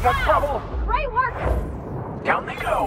Got trouble! Great work! Down they go!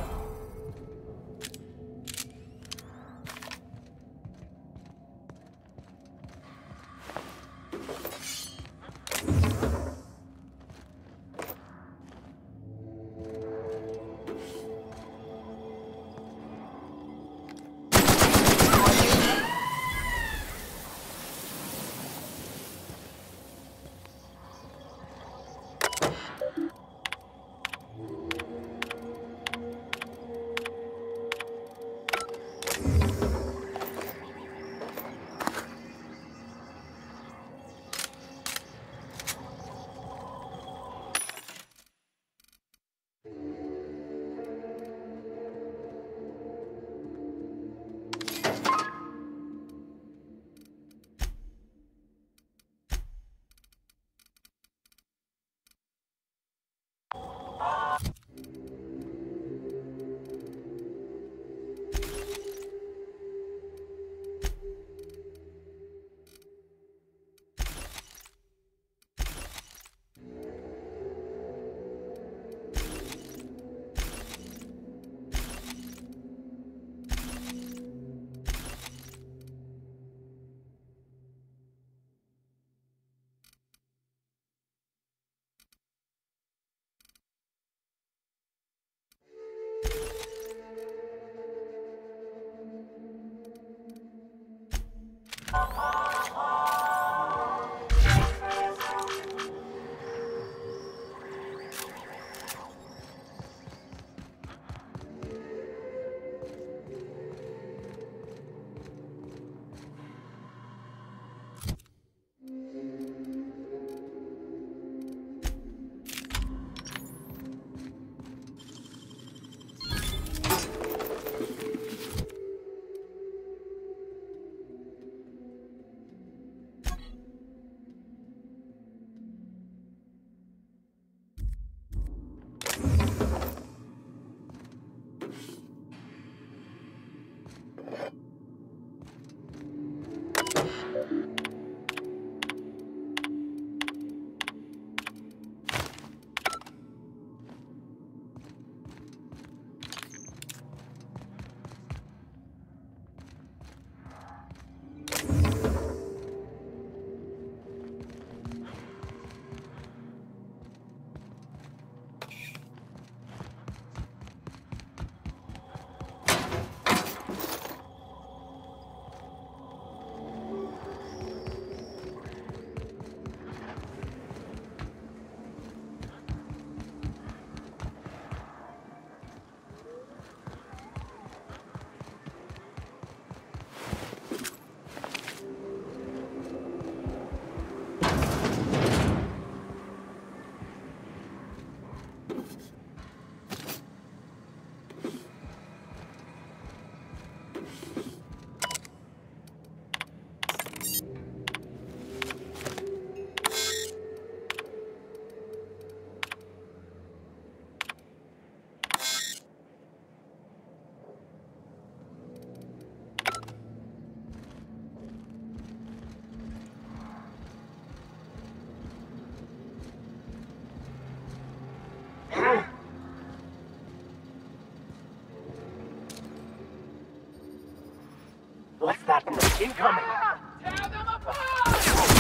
What's that? Incoming! Tear them apart!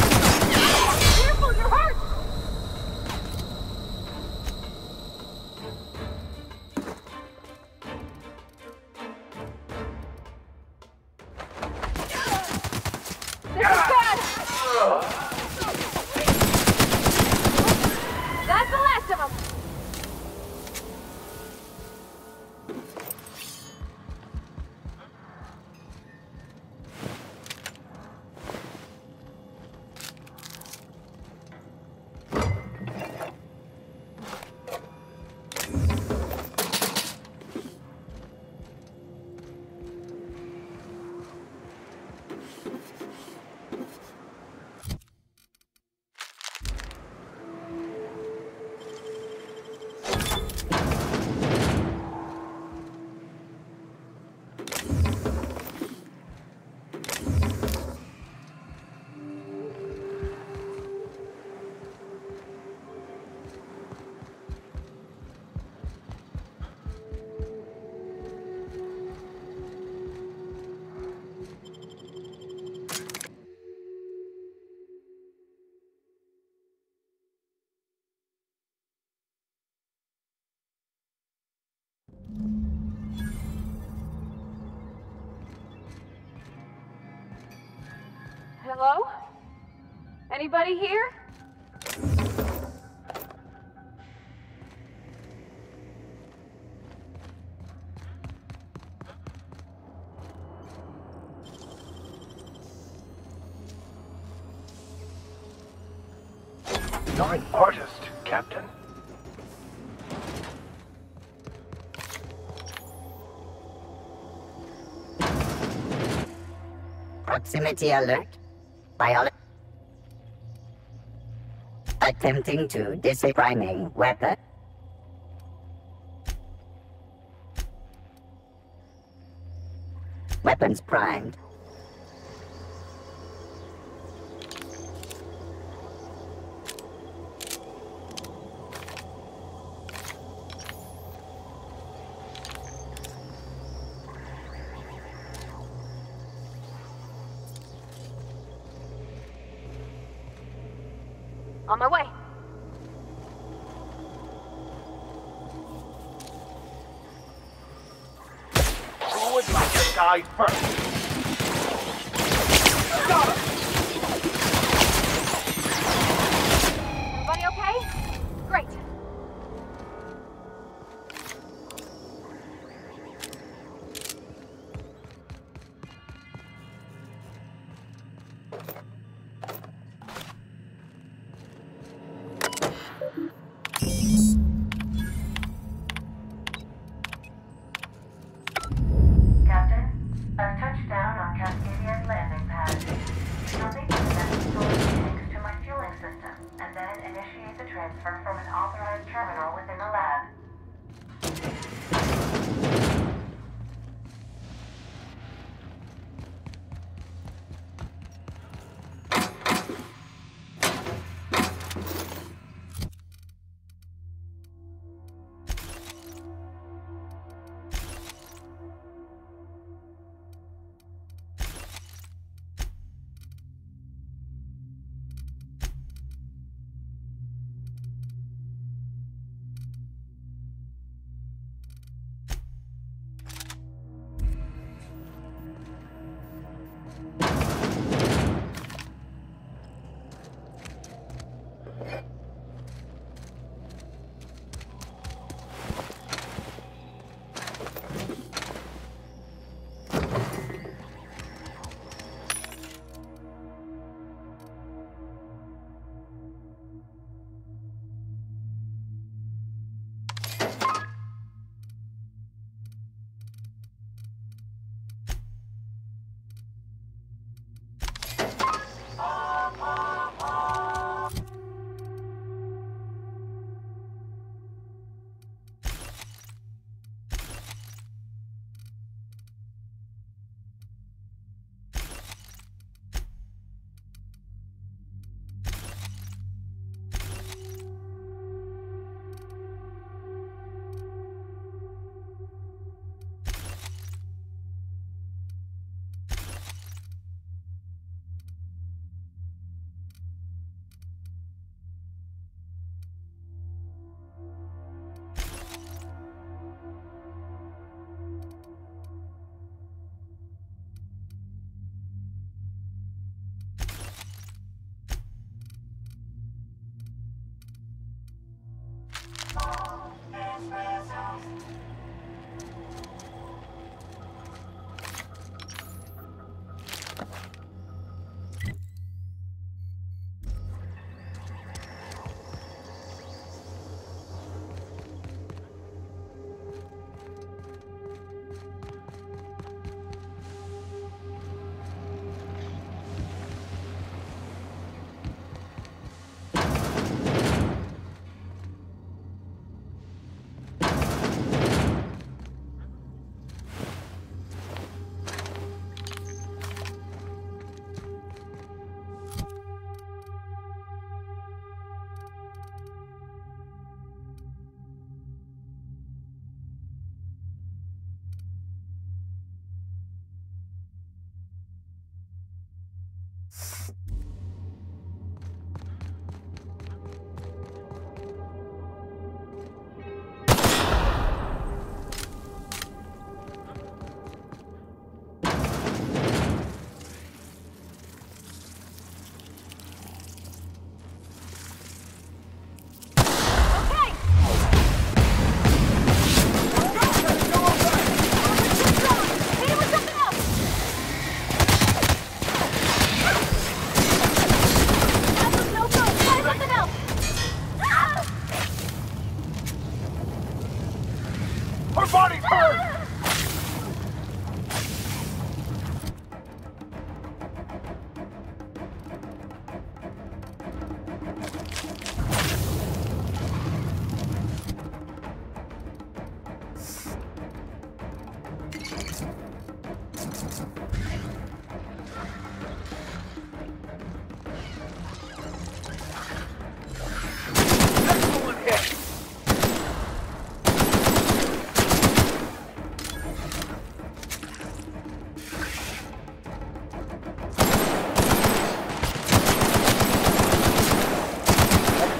Careful, you're hurt! This is bad! That's the last of them! Hello? Anybody here? You're an artist, Captain. Proximity alert. Biology. Attempting to disabling weapon. Weapons primed. On my way. Who would like to die first? Got him! Everybody okay? Great. Captain, a touchdown on Cascadia's landing pad. You'll need to connect storage tanks to my fueling system, and then initiate the transfer from an authorized terminal within the lab.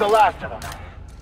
the last of them.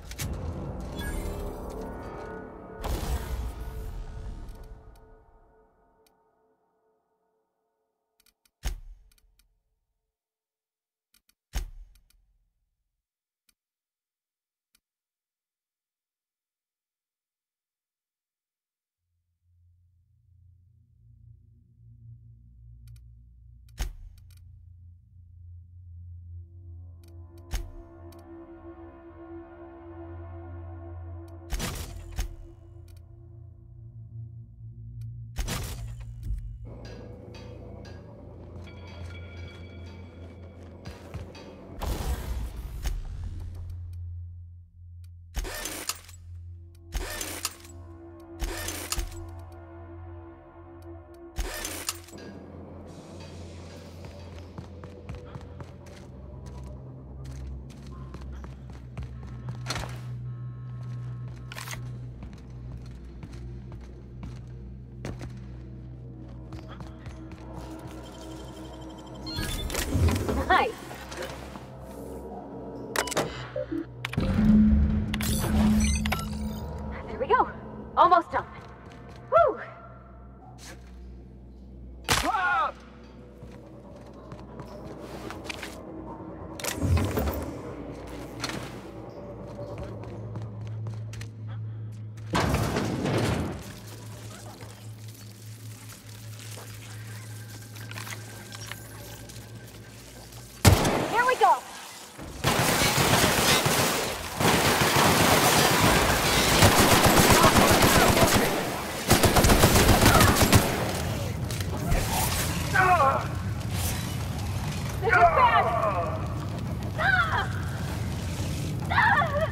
Nice. There we go. Almost done. Whew. Ah! Here we go. This is bad. Ah! Ah!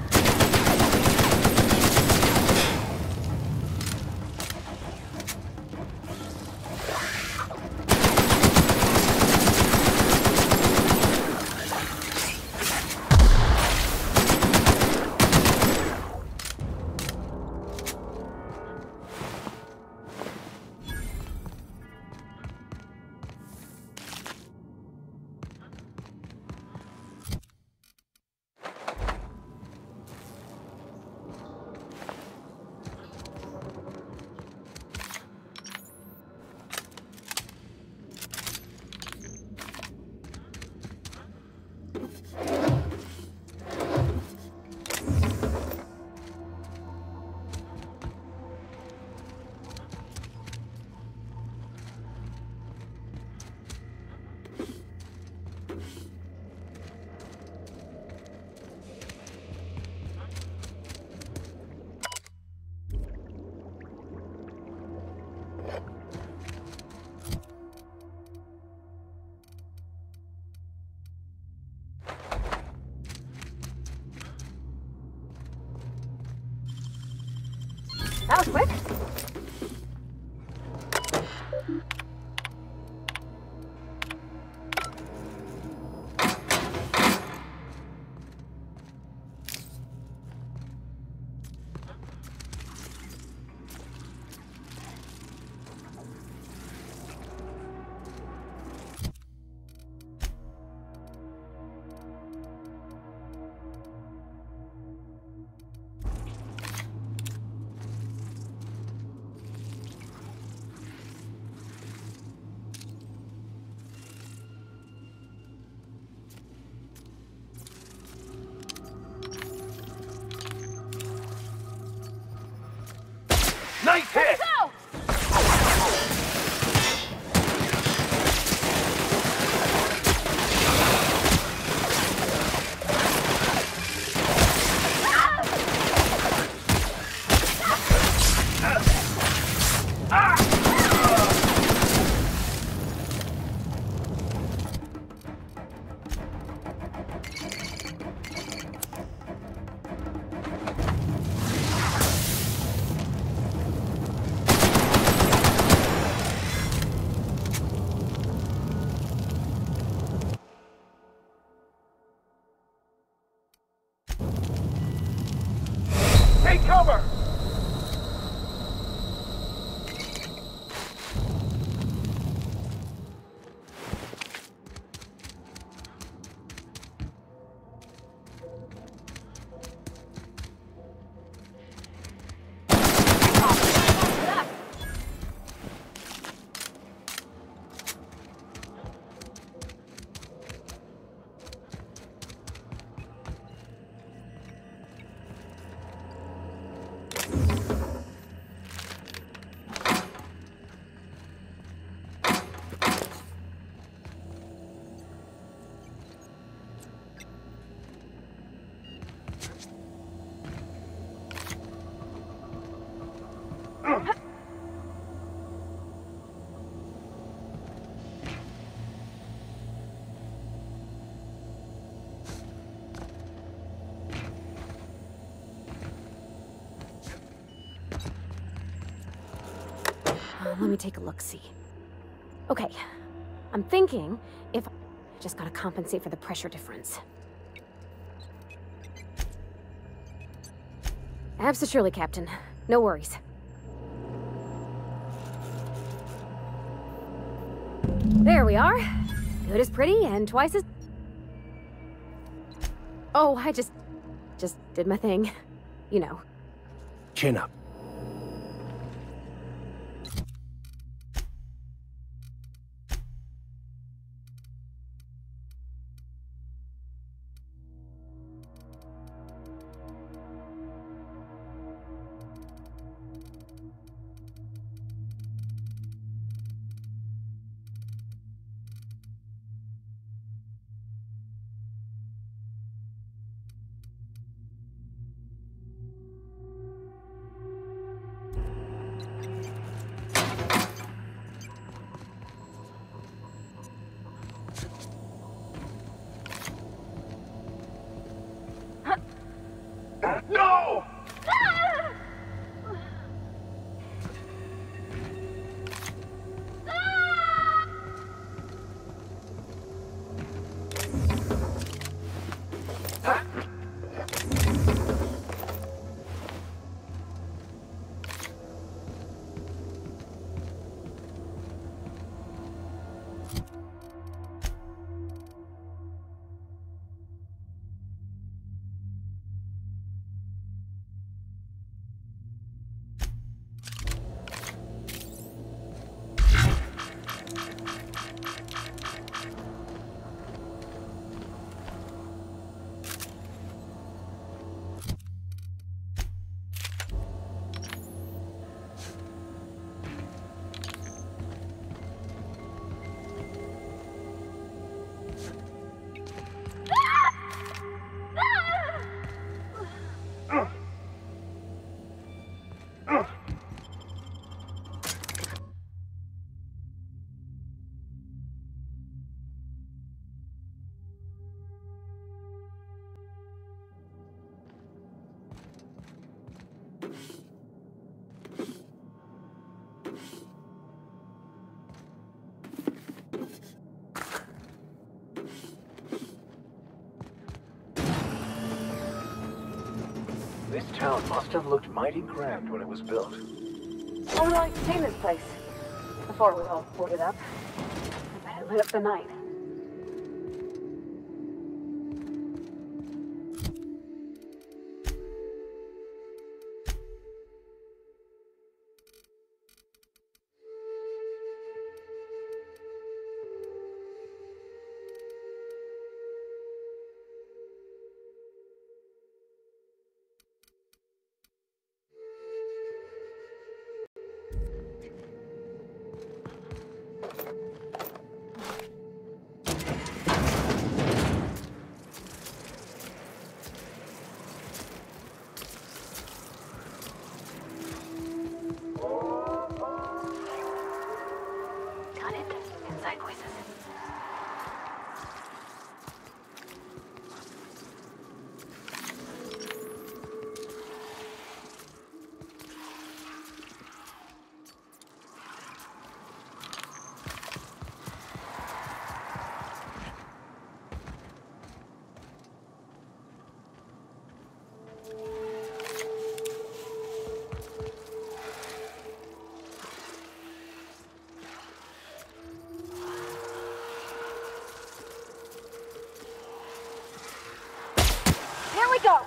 That was quick. Nice hit! Go! Take cover! me take a look-see. Okay, I'm thinking if... Just gotta compensate for the pressure difference. Absolutely, Captain. No worries. There we are. Good as pretty, and twice as... Oh, I just did my thing. You know. Chin up. No! This town must have looked mighty grand when it was built. I would like to see this place. Before it was all boarded up. I bet it lit up the night. Got it. Inside voices. Here we go!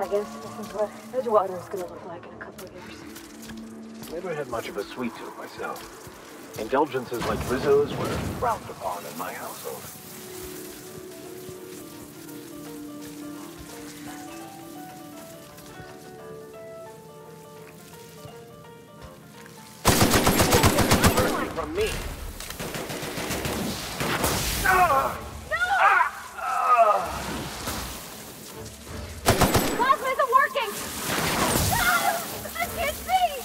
I guess this is what Edgewater is gonna look like in a couple of years. Never had much of a sweet tooth myself. Indulgences like Rizzo's were frowned upon in my household. Mercy from me. Plasma isn't working! I can't see!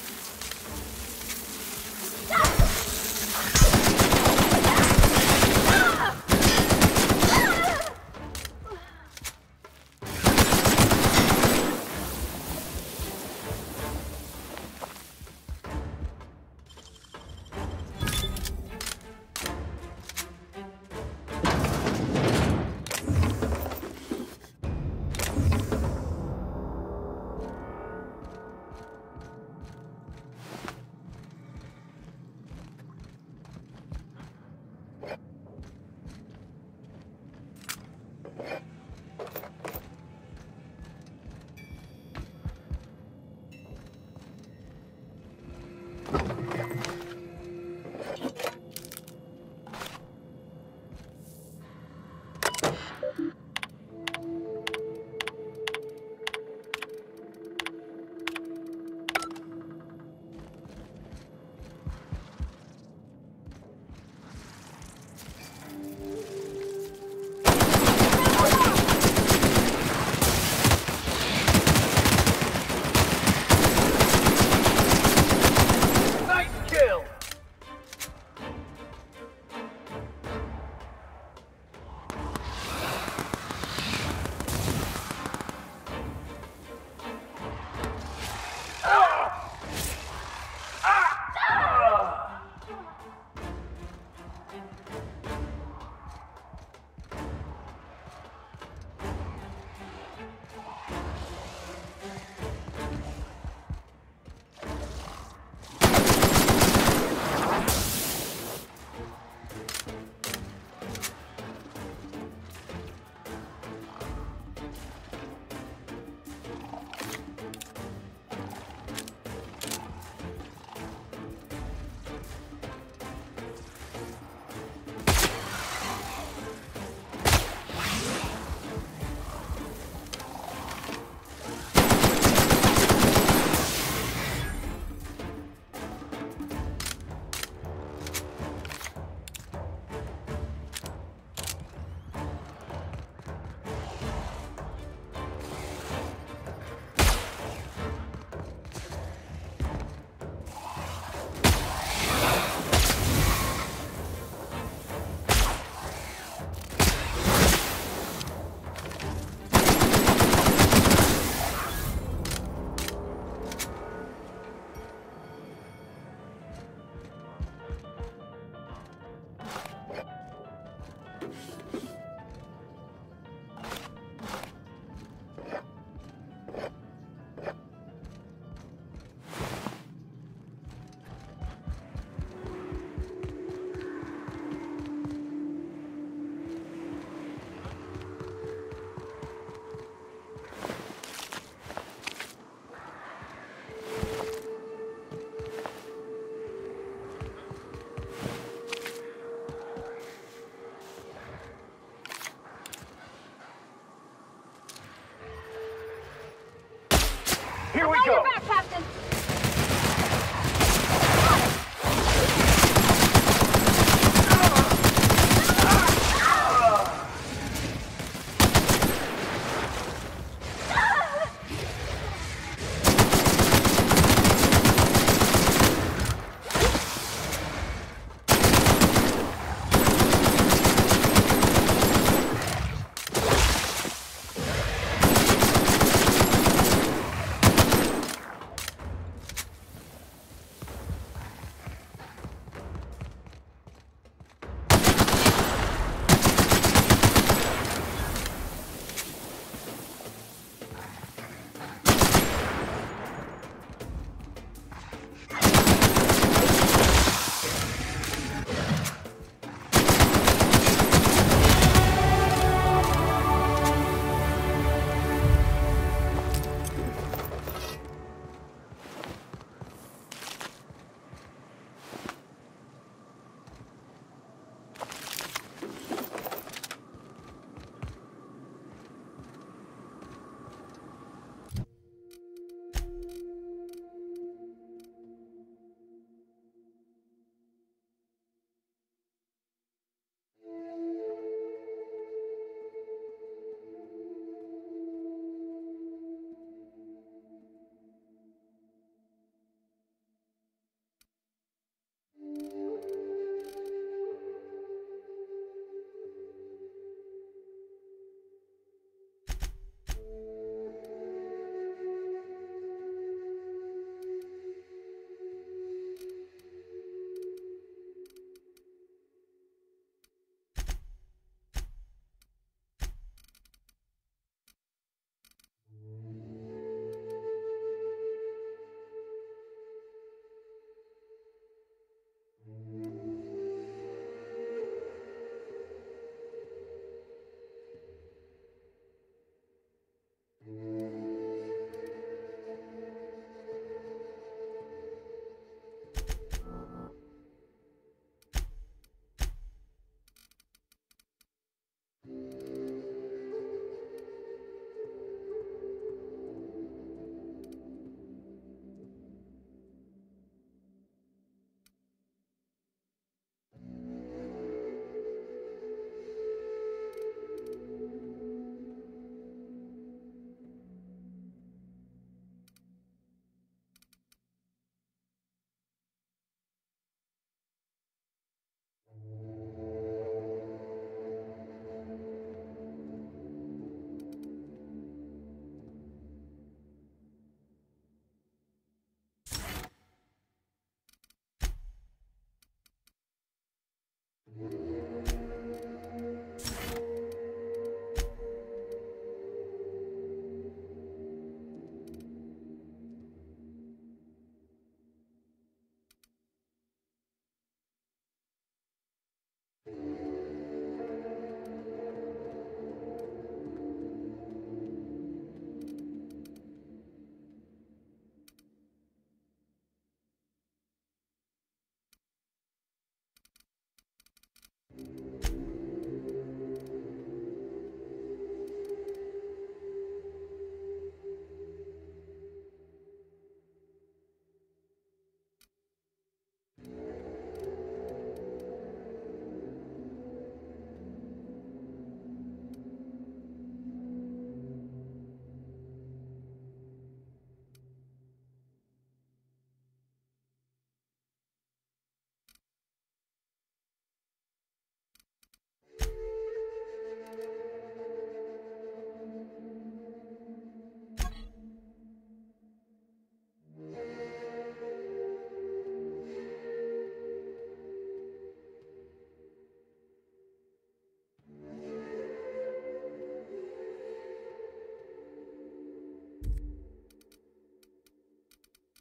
Here we go! Back, Captain!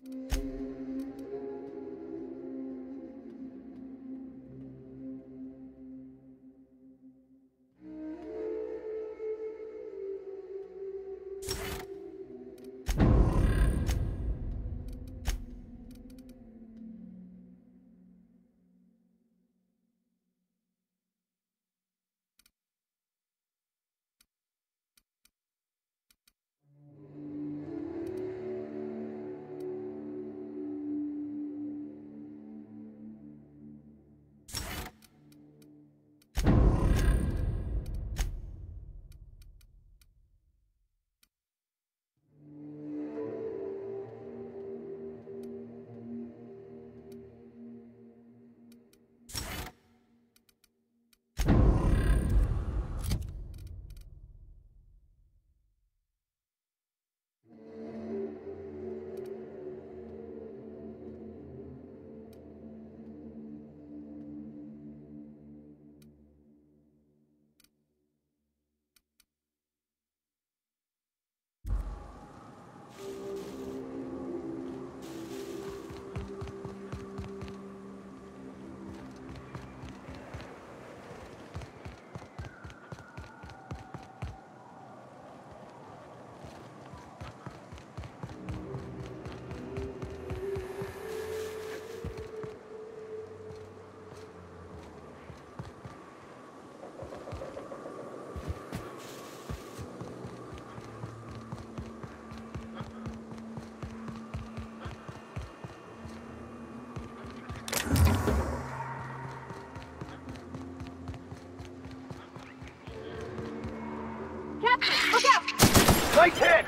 Nice hit!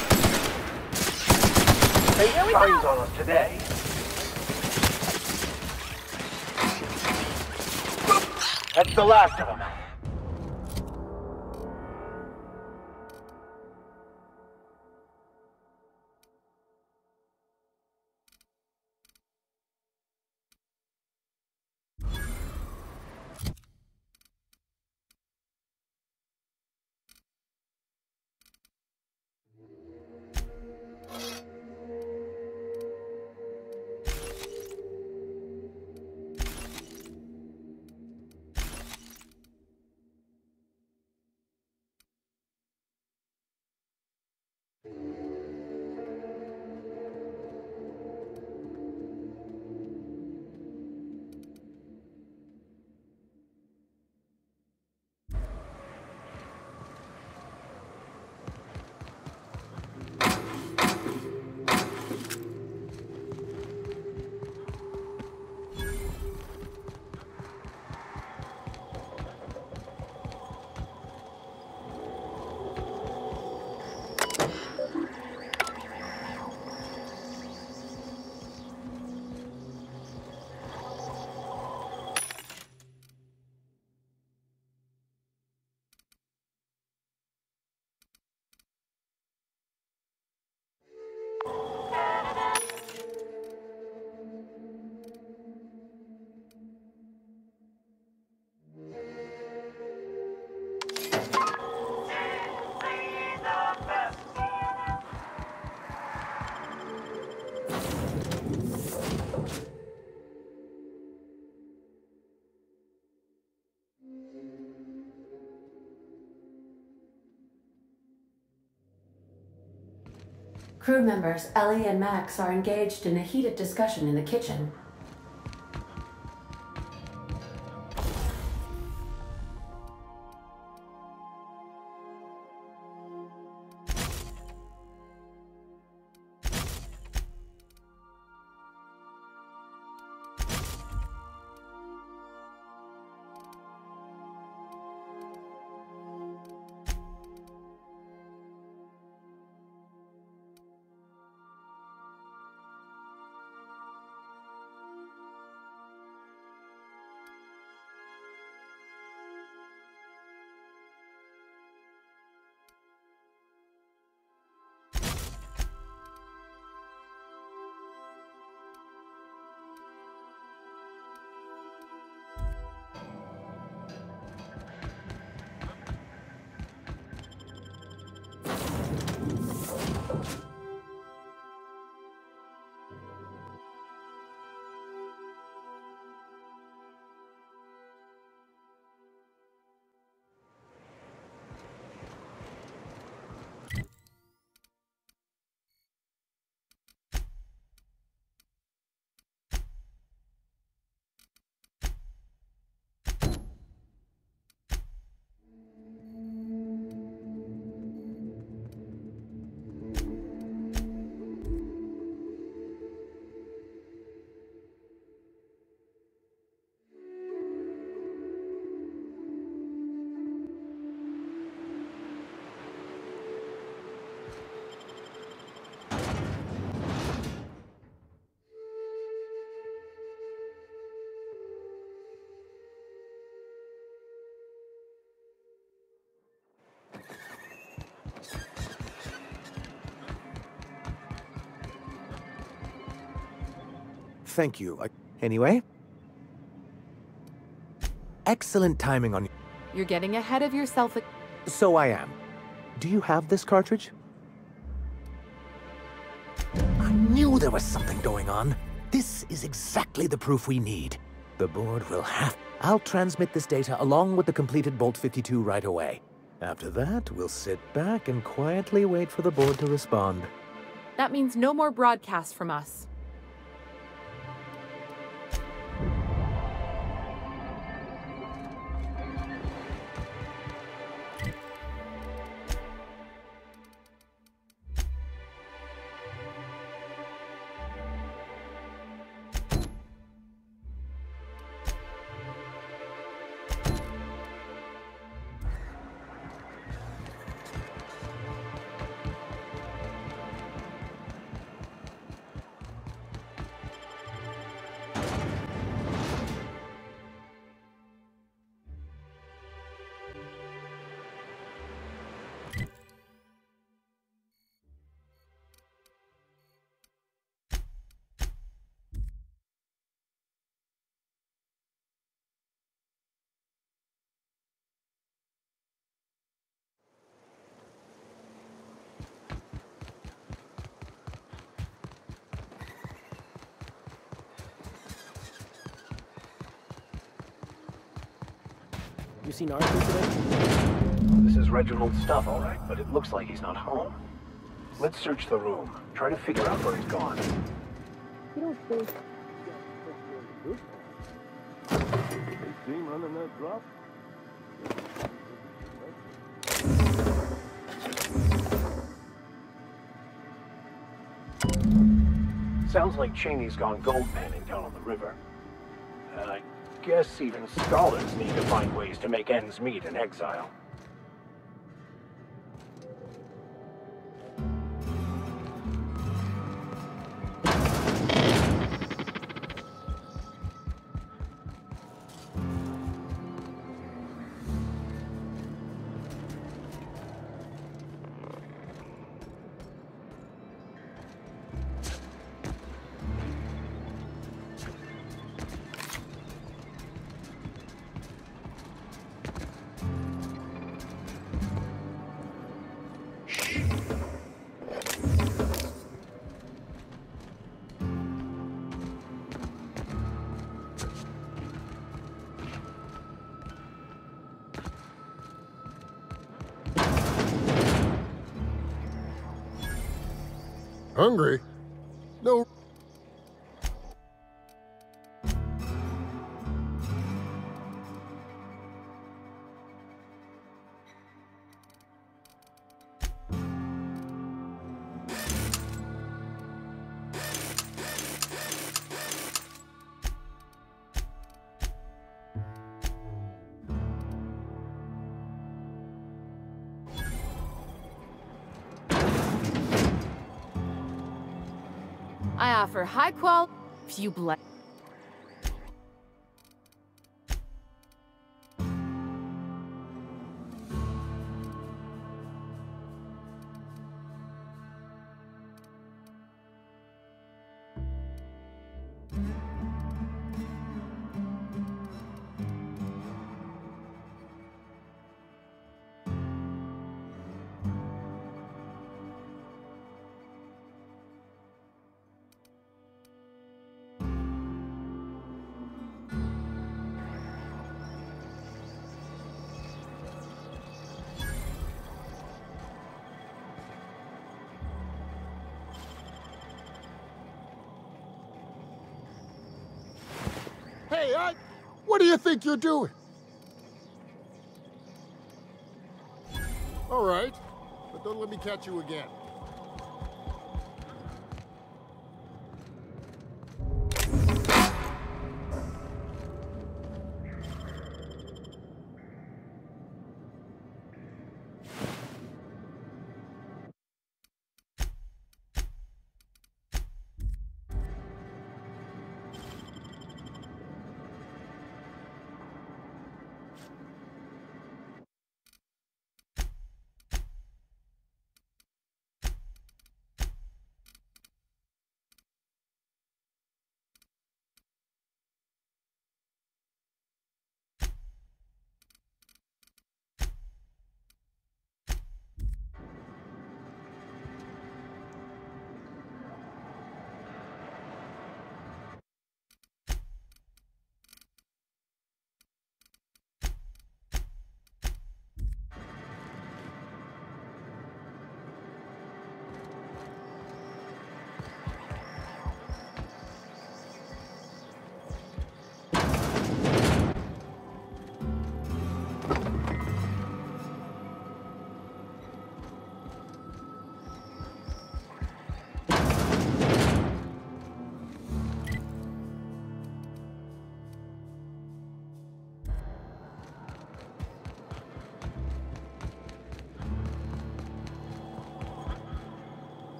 Eight signs on us today. That's the last of them. Crew members Ellie and Max are engaged in a heated discussion in the kitchen. thank you. Anyway? Excellent timing on... You're getting ahead of yourself. So I am. Do you have this cartridge? I knew there was something going on. This is exactly the proof we need. The board will have... I'll transmit this data along with the completed Bolt 52 right away. After that, we'll sit back and quietly wait for the board to respond. That means no more broadcasts from us. You seen Arthur today? This is Reginald's stuff, all right, but it looks like he's not home. Let's search the room. Try to figure out where he's gone. You don't think... Team running that drop? Sounds like Cheney's gone gold panning down on the river. I guess even scholars need to find ways to make ends meet in exile. Hungry? No. I offer high quality, few blood. Hey, what do you think you're doing? All right, but don't let me catch you again.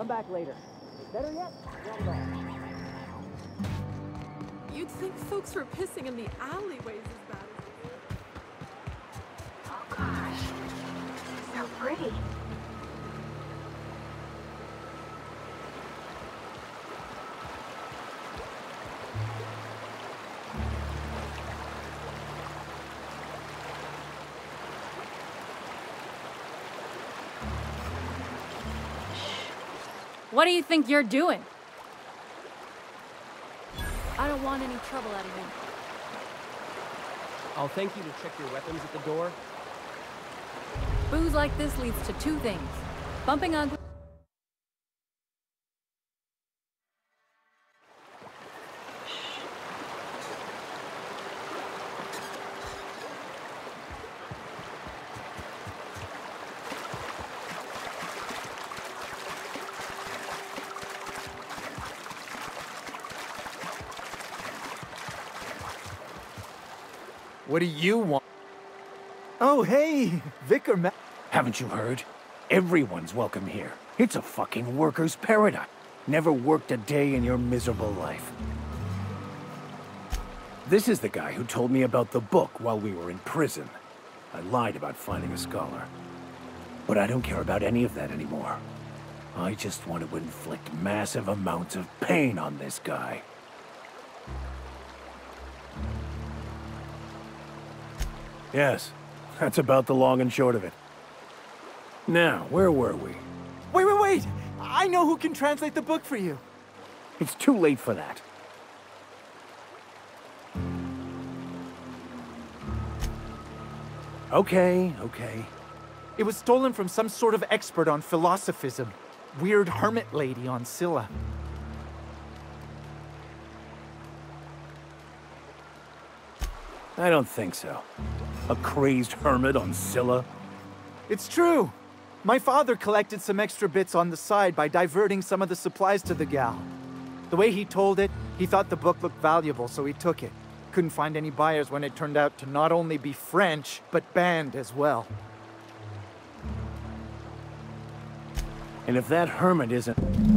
Come back later. Better yet, not at all. You'd think folks were pissing in the alleyways as bad as... Oh gosh, so pretty. What do you think you're doing? I don't want any trouble out of you. I'll thank you to check your weapons at the door. Booze like this leads to two things. Bumping ugly. What do you want? Oh, hey, Vicar Ma— Haven't you heard? Everyone's welcome here. It's a fucking worker's paradise. Never worked a day in your miserable life. This is the guy who told me about the book while we were in prison. I lied about finding a scholar. But I don't care about any of that anymore. I just want to inflict massive amounts of pain on this guy. Yes, that's about the long and short of it. Now, where were we? Wait! I know who can translate the book for you. It's too late for that. Okay. It was stolen from some sort of expert on philosophism. Weird hermit lady on Scylla. I don't think so. A crazed hermit on Scylla? It's true. My father collected some extra bits on the side by diverting some of the supplies to the gal. The way he told it, he thought the book looked valuable, so he took it. Couldn't find any buyers when it turned out to not only be French, but banned as well. And if that hermit isn't...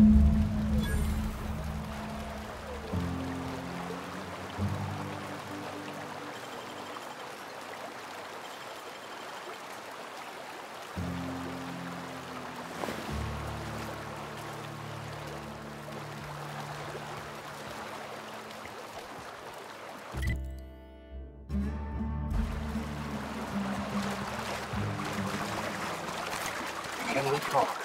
Can we talk?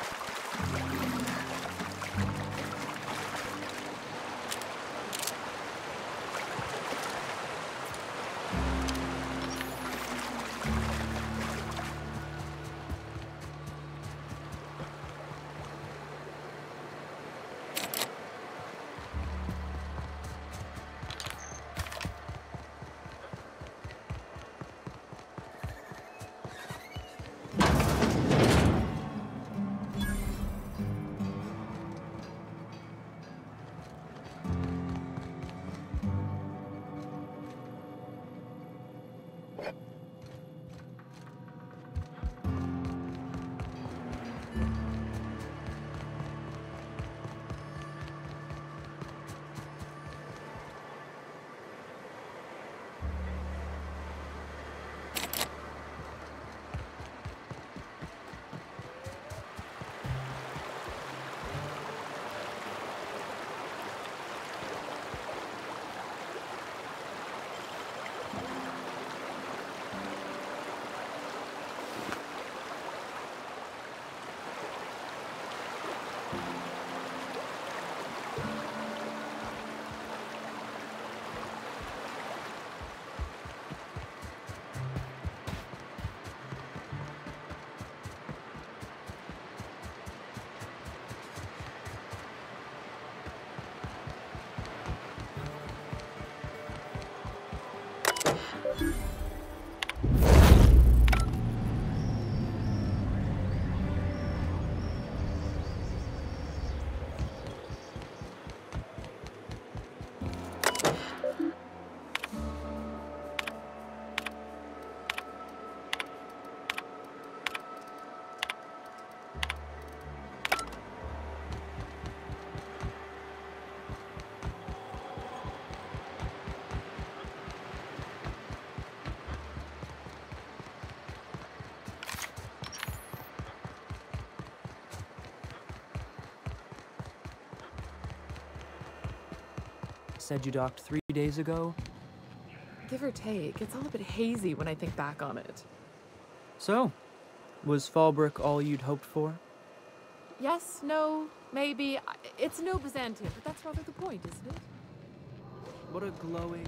said you docked 3 days ago? Give or take, it's all a bit hazy when I think back on it. So, was Fallbrook all you'd hoped for? Yes, no, maybe. It's no Byzantium, but that's rather the point, isn't it? What a glowing...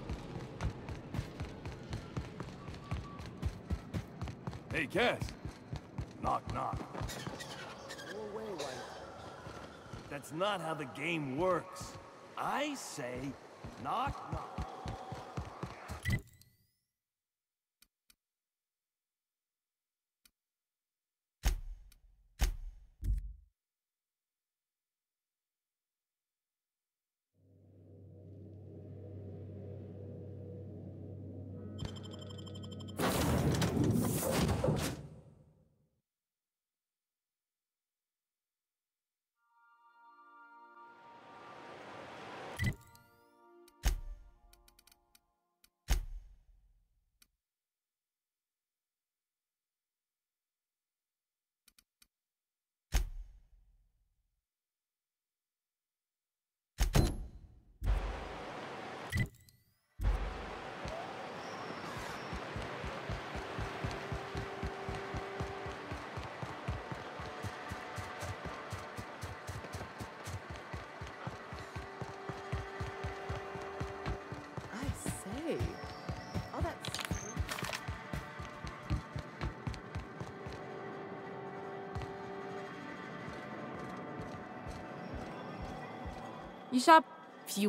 Hey, Cass. Knock, knock. Go away, White. That's not how the game works. I say, knock, knock. Oh, that's... You shop... Phew.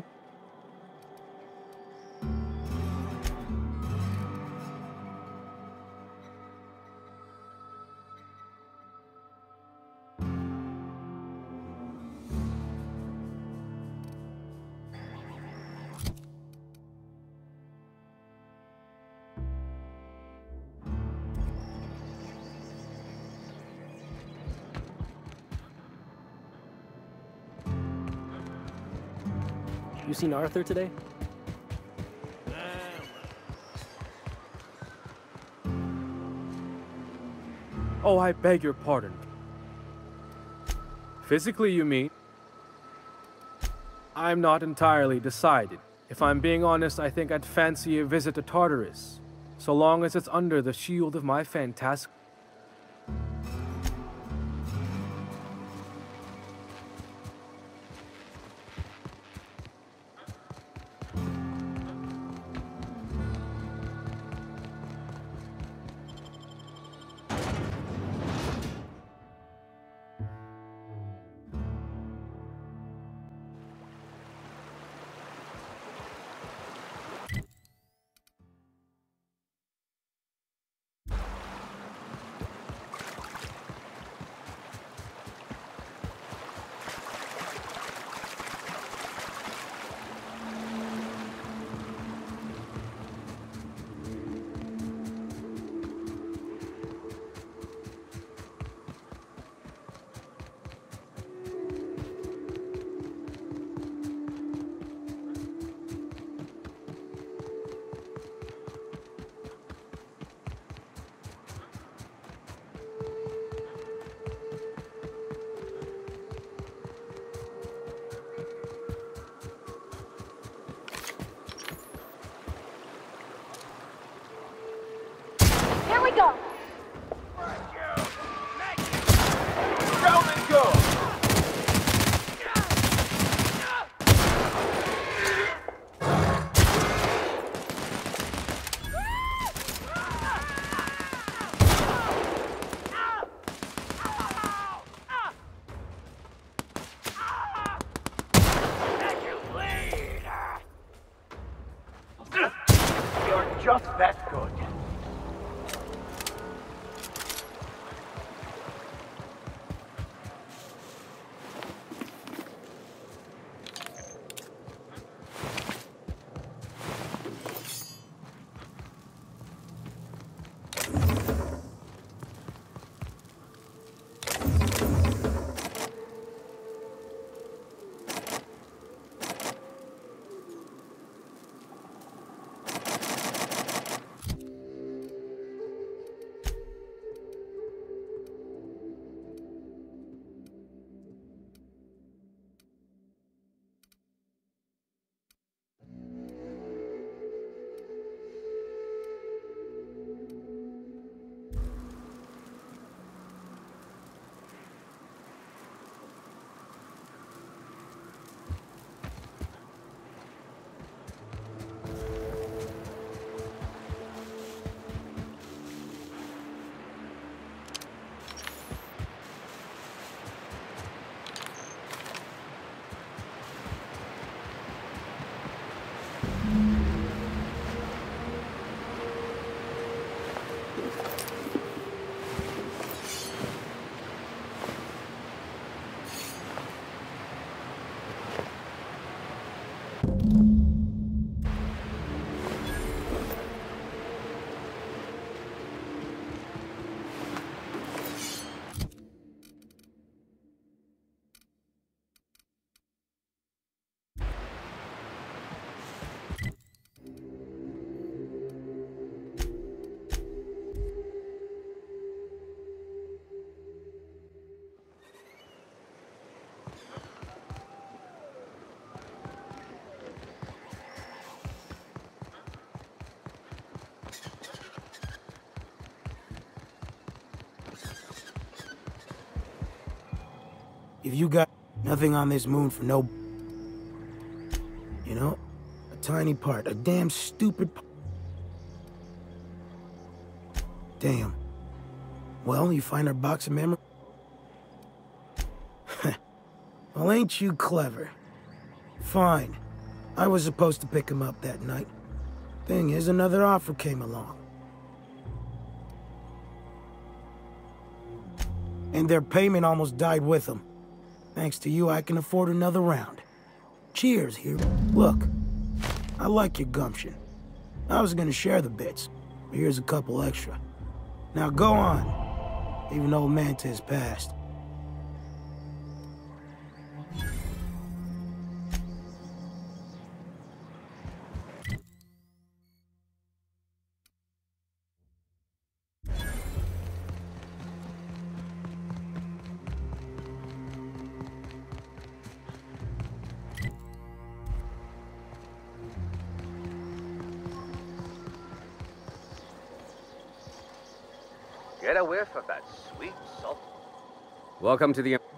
You seen Arthur today? Oh, I beg your pardon. Physically, you mean? I'm not entirely decided. If I'm being honest, I think I'd fancy a visit to Tartarus, so long as it's under the shield of my fantastic... Here we go! Round go! You're just that good. If you got nothing on this moon for no... You know? A tiny part. A damn stupid... Damn. Well, you find our box of memory? Well, ain't you clever? Fine. I was supposed to pick him up that night. Thing is, another offer came along. And their payment almost died with them. Thanks to you, I can afford another round. Cheers, here. Look, I like your gumption. I was gonna share the bits, but here's a couple extra. Now go on, even though Mantis passed. Get a whiff of that sweet salt. Welcome to the...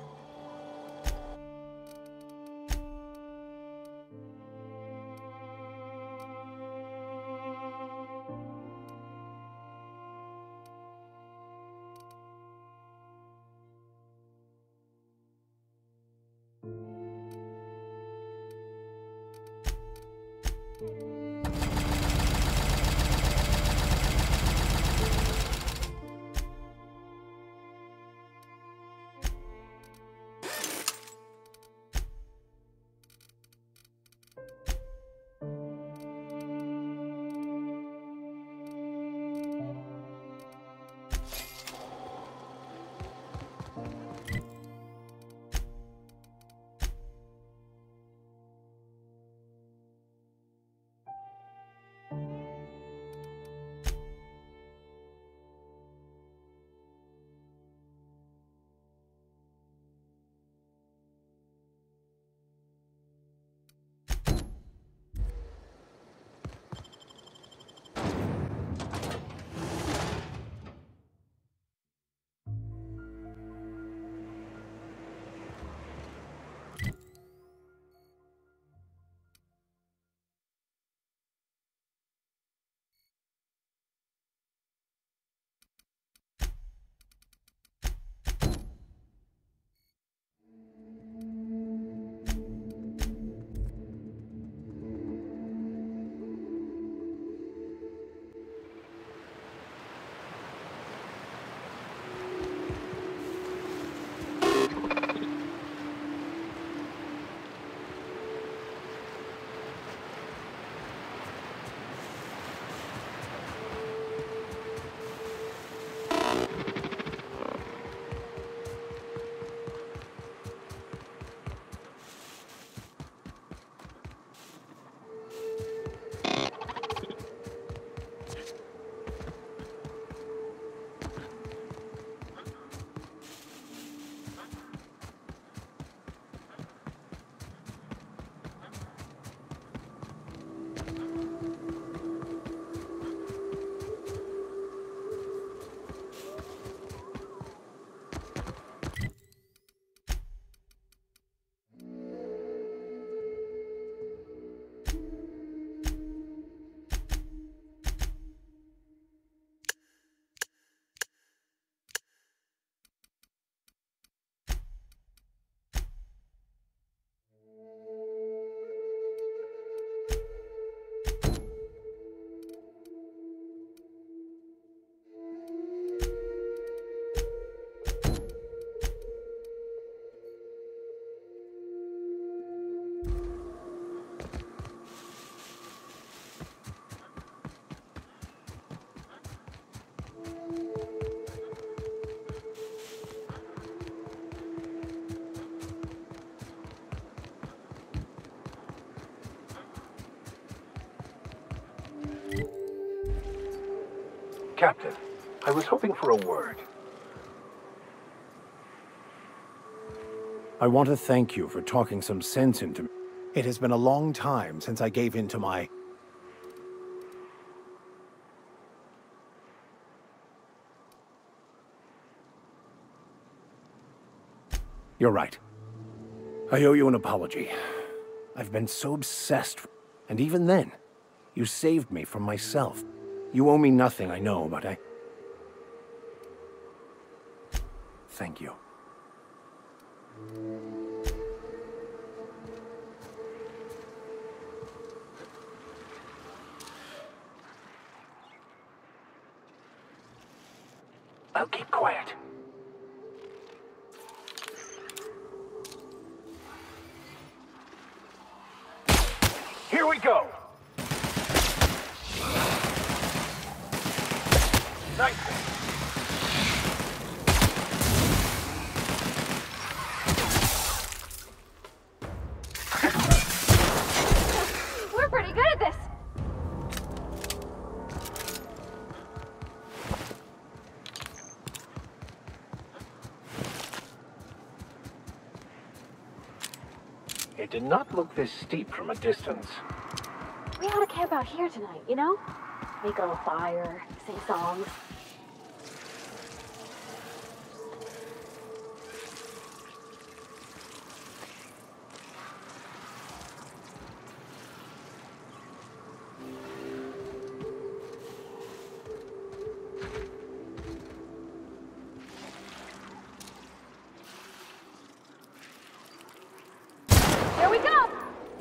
Captain, I was hoping for a word. I want to thank you for talking some sense into me. It has been a long time since I gave in to my... You're right. I owe you an apology. I've been so obsessed, and even then, you saved me from myself. You owe me nothing, I know, but I... Thank you. I'll keep quiet. Here we go! Nice. We're pretty good at this. It did not look this steep from a distance. We ought to camp out here tonight, you know? Make a little fire, sing songs. Here we go!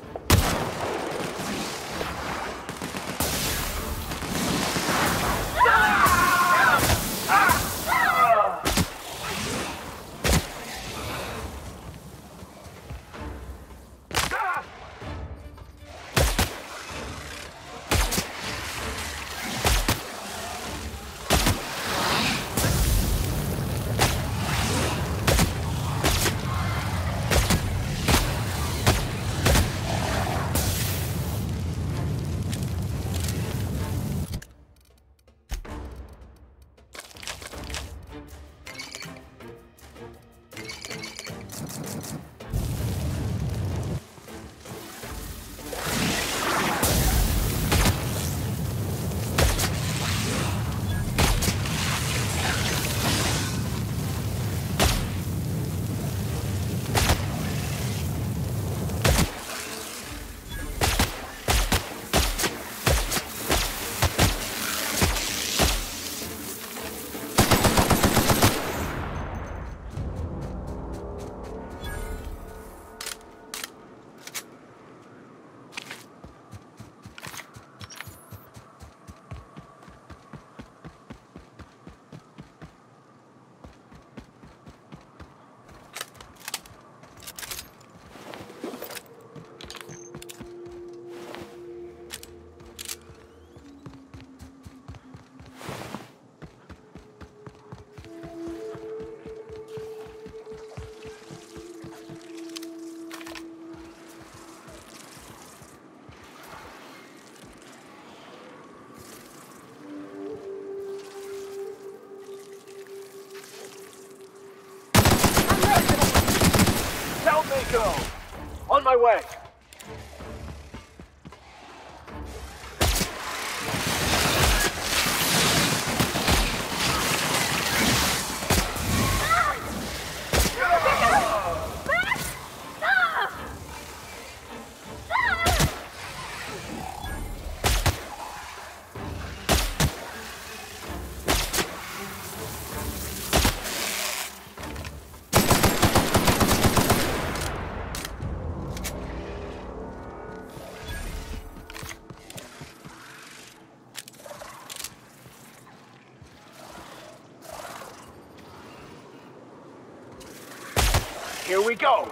Go! On my way! Here we go!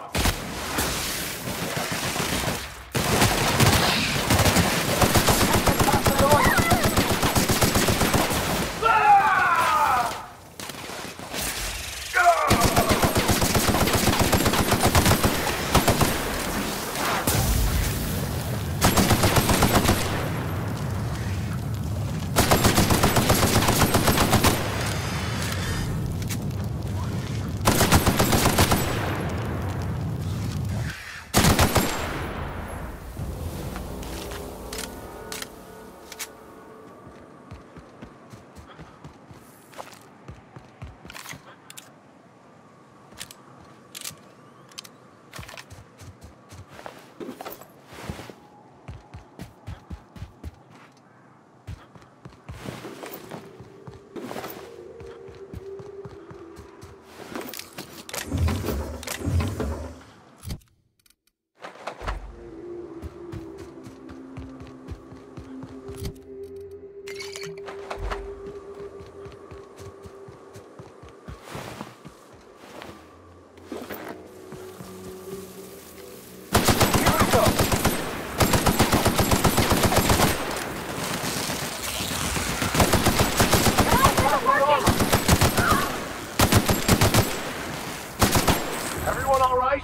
Everyone all right?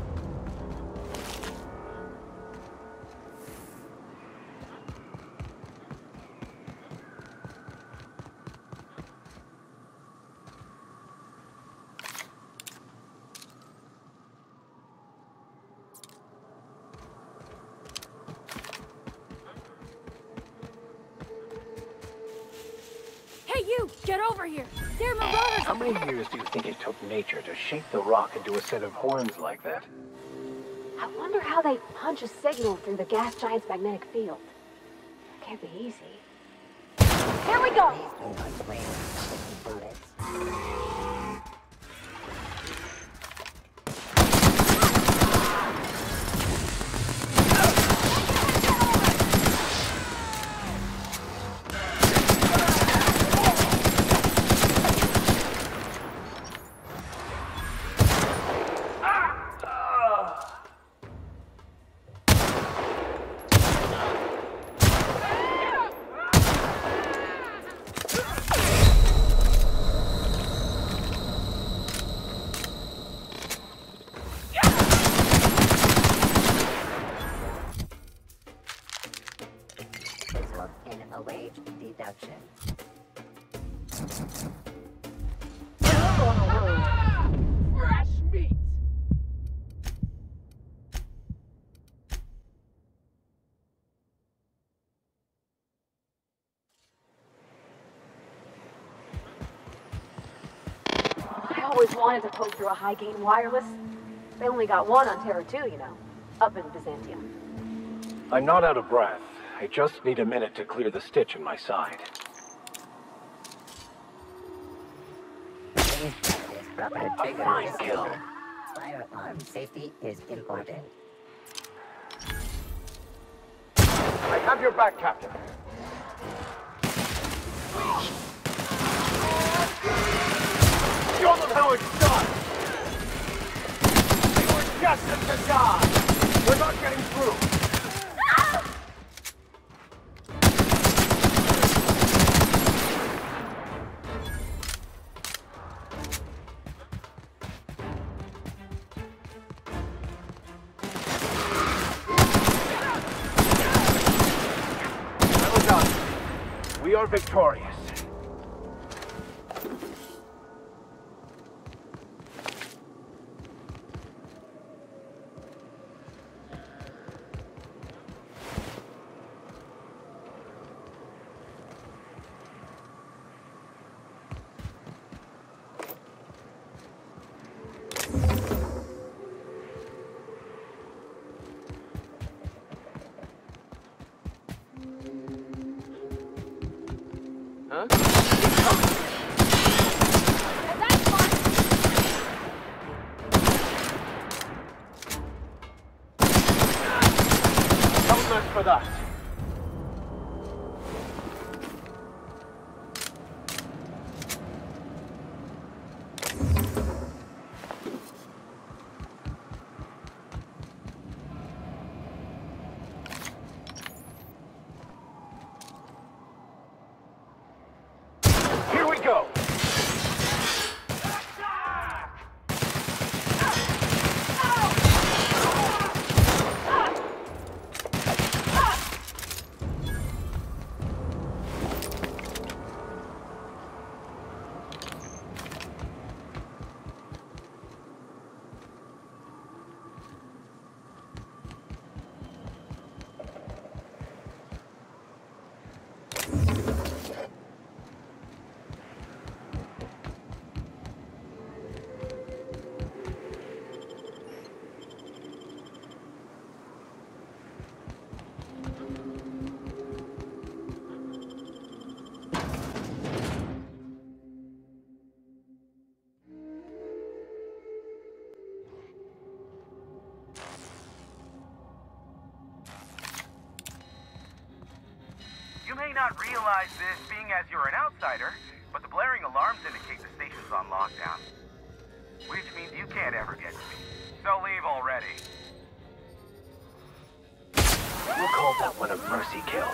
Hey, you! Get over here! They're marauders! How many years do you think it took nature to shape the rock into a set of horns like that? I wonder how they punch a signal through the gas giant's magnetic field. Can't be easy. Here we go! Fresh meat! I always wanted to poke through a high-gain wireless. They only got one on Terra 2, you know, up in Byzantium. I'm not out of breath. I just need a minute to clear the stitch in my side. A fine kill. Firearm safety is important. I have your back, Captain. Show them how it's done! They were destined to die! We're not getting through! Well done. We are victorious. Don't mess with us. Here we go. You may not realize this being as you're an outsider, but the blaring alarms indicate the station's on lockdown. Which means you can't ever get to me. So leave already. We'll call that one a mercy kill.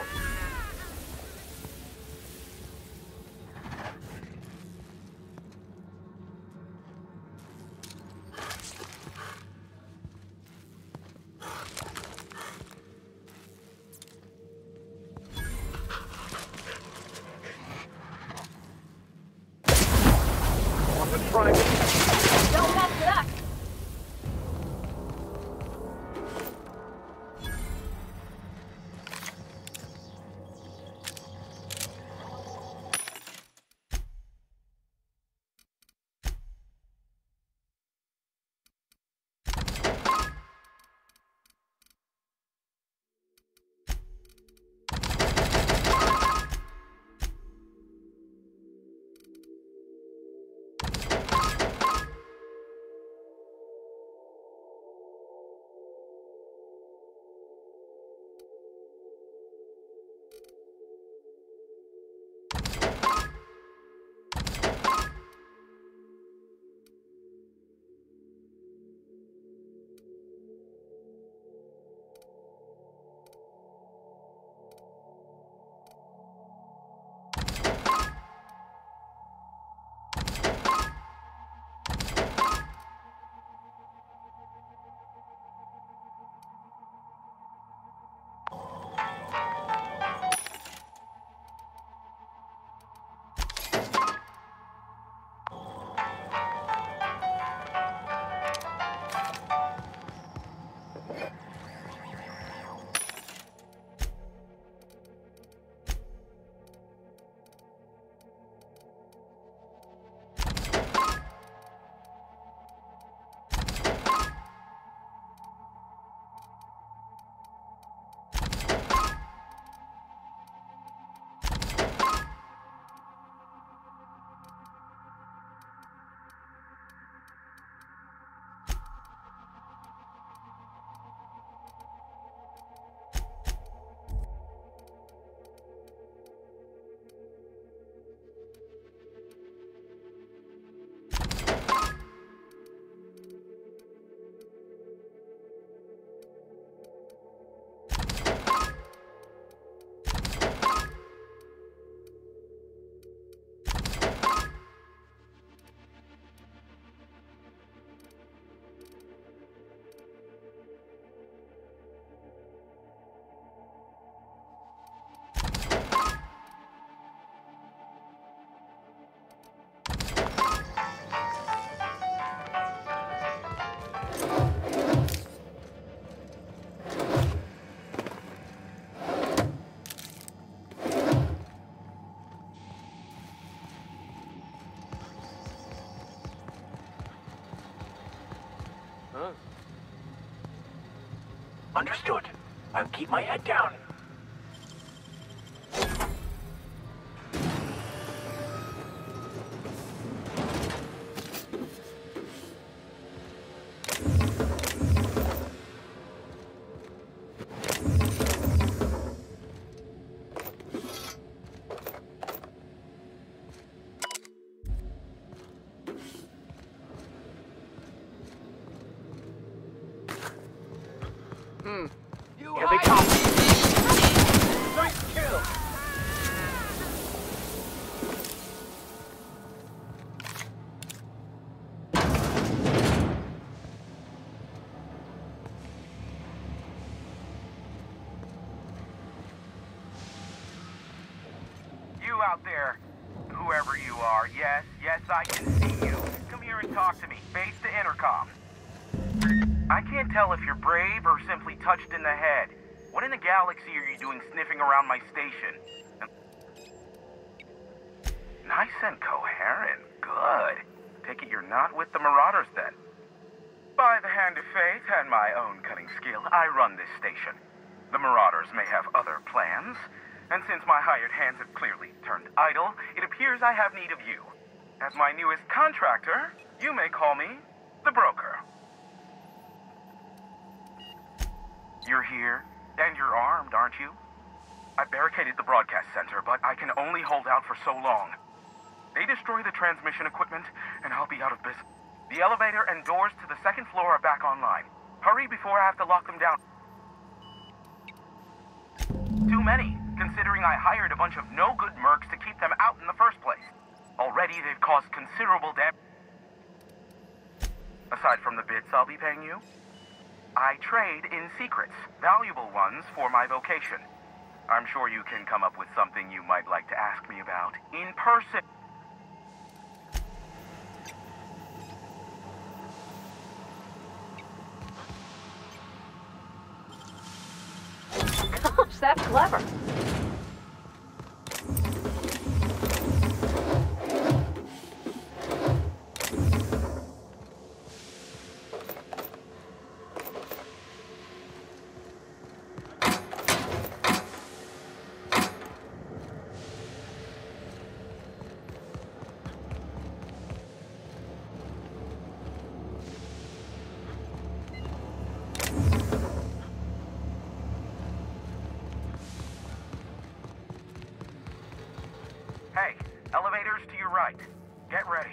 huh? Understood. I'll keep my head down. Here they come! Nice kill! You out there, whoever you are, yes, I can see you. Come here and talk to me. Base to intercom. I can't tell if you're brave or simply touched in the head. What in the galaxy are you doing sniffing around my station? Nice and coherent. Good. Take it you're not with the Marauders then. By the hand of fate and my own cunning skill, I run this station. The Marauders may have other plans, and since my hired hands have clearly turned idle, it appears I have need of you. As my newest contractor, you may call me the Broker. You're here, and you're armed, aren't you? I barricaded the broadcast center, but I can only hold out for so long. They destroy the transmission equipment, and I'll be out of business. The elevator and doors to the second floor are back online. Hurry before I have to lock them down. Too many, considering I hired a bunch of no-good mercs to keep them out in the first place. Already, they've caused considerable damage. Aside from the bits I'll be paying you, I trade in secrets, valuable ones for my vocation. I'm sure you can come up with something you might like to ask me about in person. Gosh, that's clever. Hey, elevators to your right. Get ready.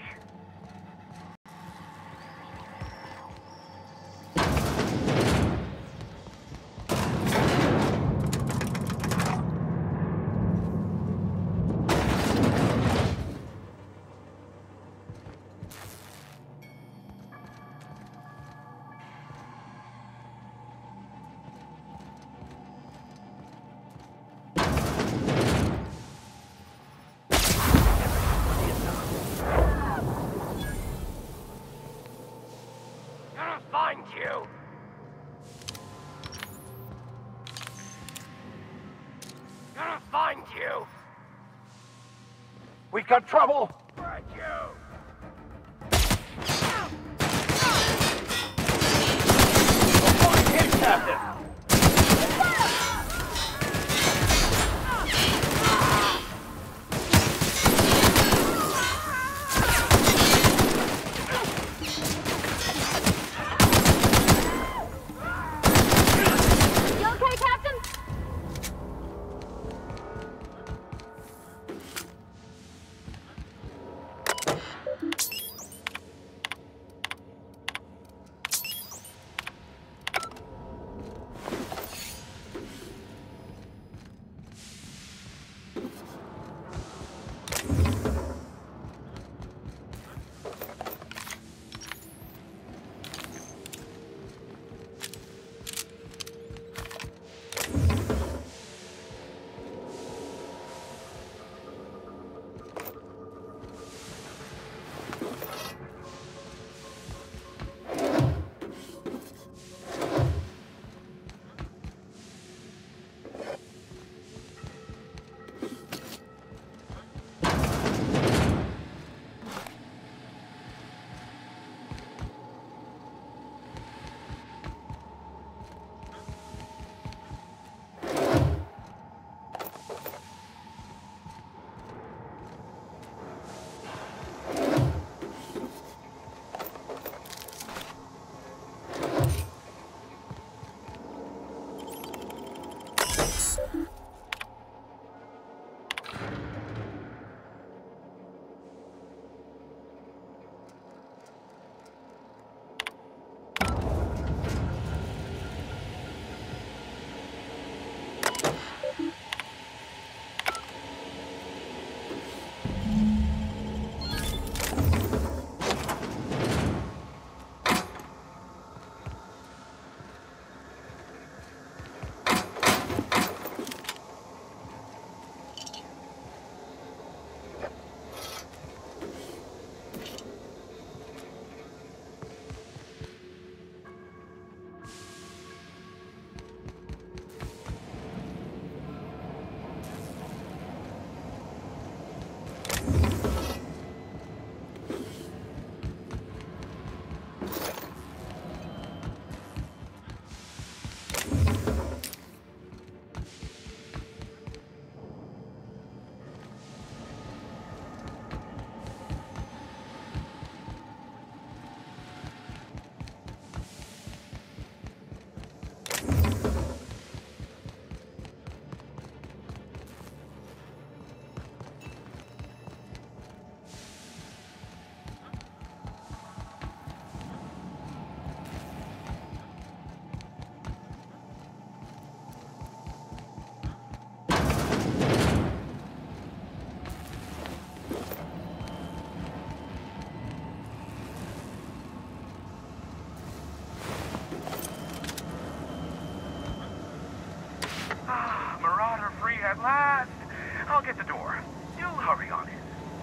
Find you! Gonna find you! We've got trouble! Find you! Find him, Captain! get the door. You'll hurry on in.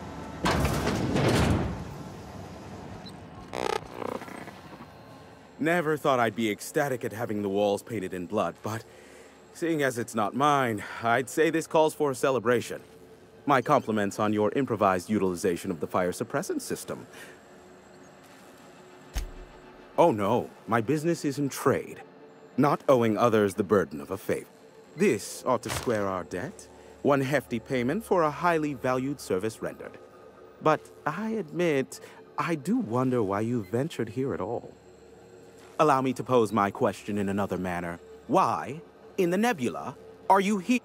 Never thought I'd be ecstatic at having the walls painted in blood, but seeing as it's not mine, I'd say this calls for a celebration. My compliments on your improvised utilization of the fire suppressant system. Oh no, my business is in trade, not owing others the burden of a favor. This ought to square our debt. One hefty payment for a highly valued service rendered. But I admit, I do wonder why you ventured here at all. Allow me to pose my question in another manner. Why, in the nebula, are you here?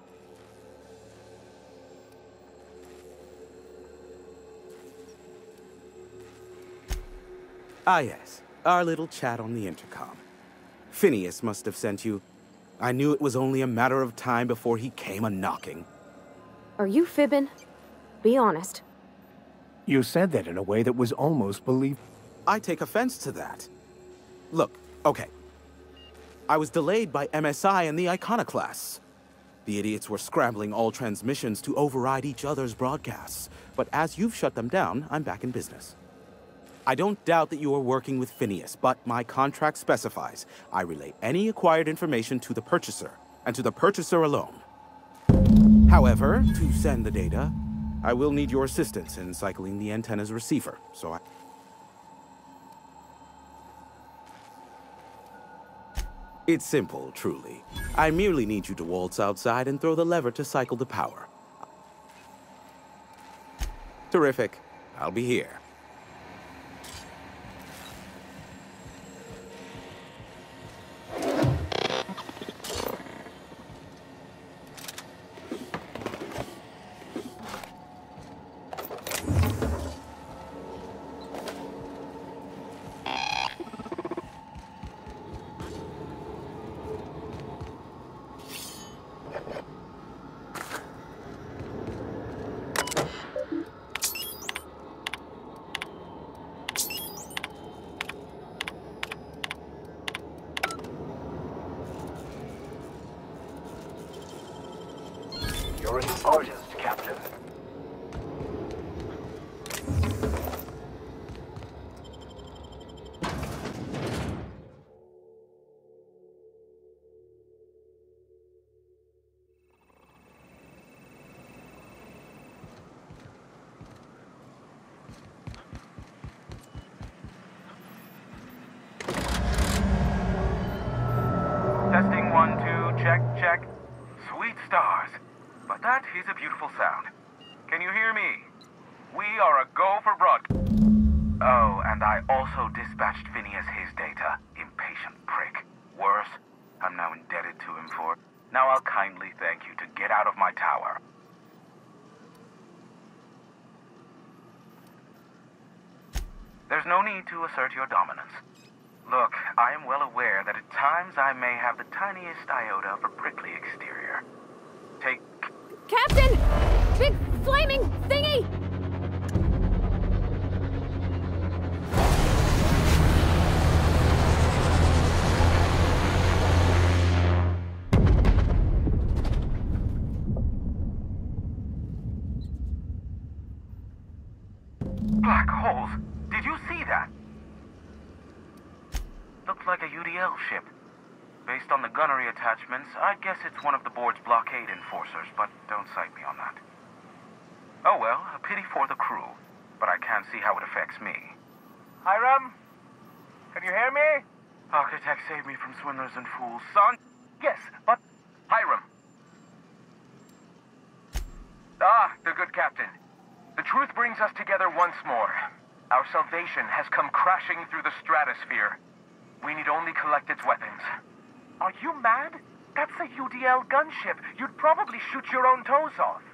Ah yes, our little chat on the intercom. Phineas must have sent you. I knew it was only a matter of time before he came a-knocking. Are you fibbing? Be honest. You said that in a way that was almost believable. I take offense to that. Look, okay. I was delayed by MSI and the Iconoclasts. The idiots were scrambling all transmissions to override each other's broadcasts. But as you've shut them down, I'm back in business. I don't doubt that you are working with Phineas, but my contract specifies I relay any acquired information to the purchaser, and to the purchaser alone. However, to send the data, I will need your assistance in cycling the antenna's receiver, so It's simple, truly. I merely need you to waltz outside and throw the lever to cycle the power. Terrific. I'll be here. You're an artist, Captain. Testing 1, 2, check, check. Sweet stars. But that is a beautiful sound. Can you hear me? We are a go for broadcast. Oh, and I also dispatched Phineas his data. Impatient prick. Worse, I'm now indebted to him for... Now I'll kindly thank you to get out of my tower. There's no need to assert your dominance. Look, I am well aware that at times I may have the tiniest iota of a prickly exterior. Take... Captain! Big flaming thingy! Black holes! Did you see that? Looks like a UDL ship. Based on the gunnery attachments, I guess it's one of the board's blockade enforcers, but don't cite me on that. Oh well, a pity for the crew, but I can't see how it affects me. Hiram? Can you hear me? Architect saved me from swindlers and fools, son. Yes, but... Hiram. Ah, the good captain. The truth brings us together once more. Our salvation has come crashing through the stratosphere. We need only collect its weapons. Are you mad? That's a UDL gunship. You'd probably shoot your own toes off.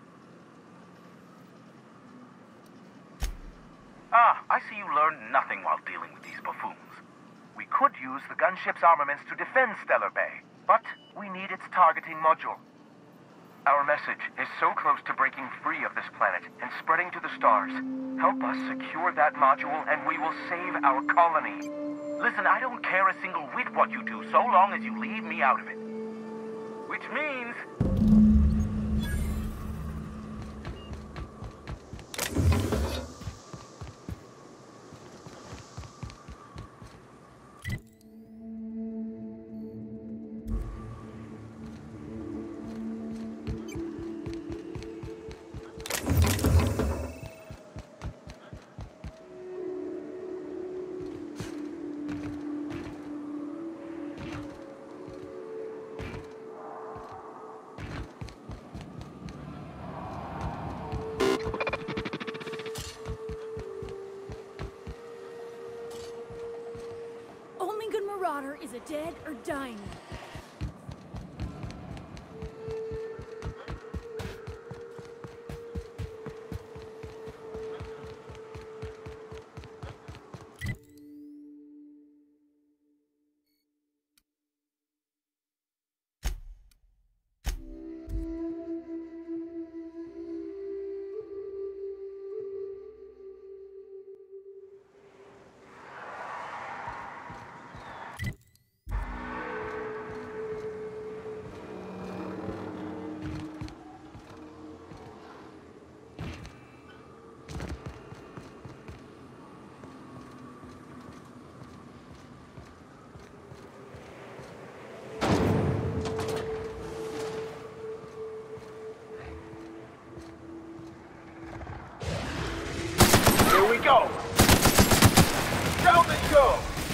Ah, I see you learned nothing while dealing with these buffoons. We could use the gunship's armaments to defend Stellar Bay, but we need its targeting module. Our message is so close to breaking free of this planet and spreading to the stars. Help us secure that module and we will save our colony. Listen, I don't care a single whit what you do, so long as you leave me out of it. Which means... Marauder is a dead or dying one. Here we go! Down they go!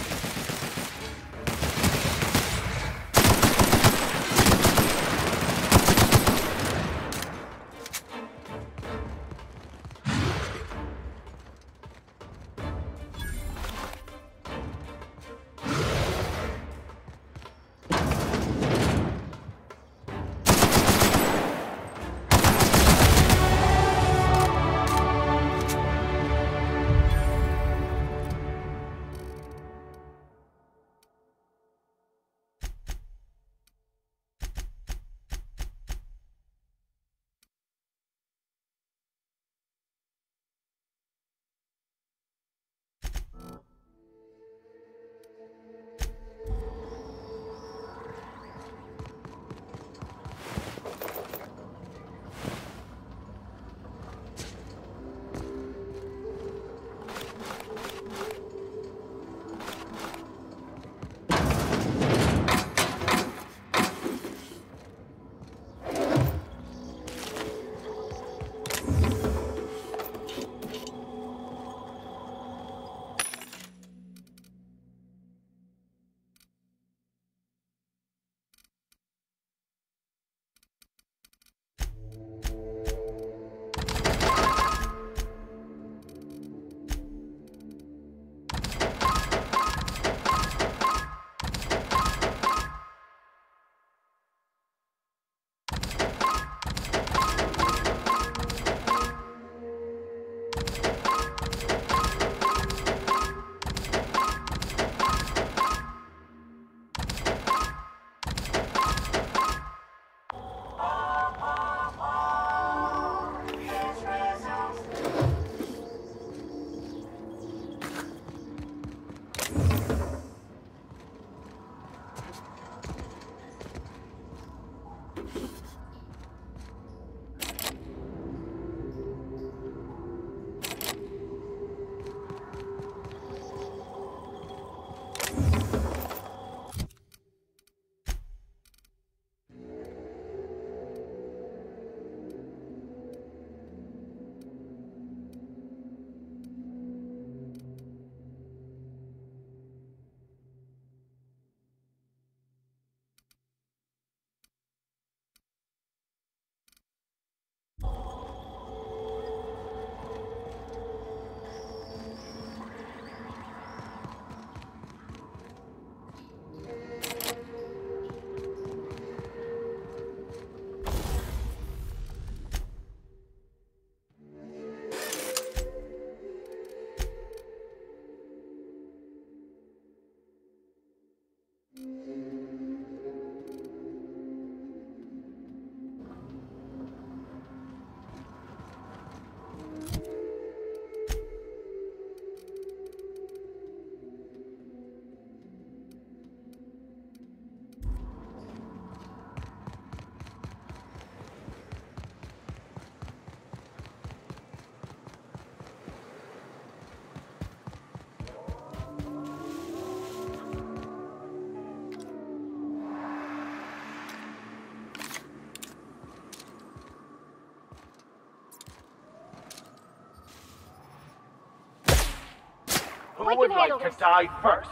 Who would like to die first?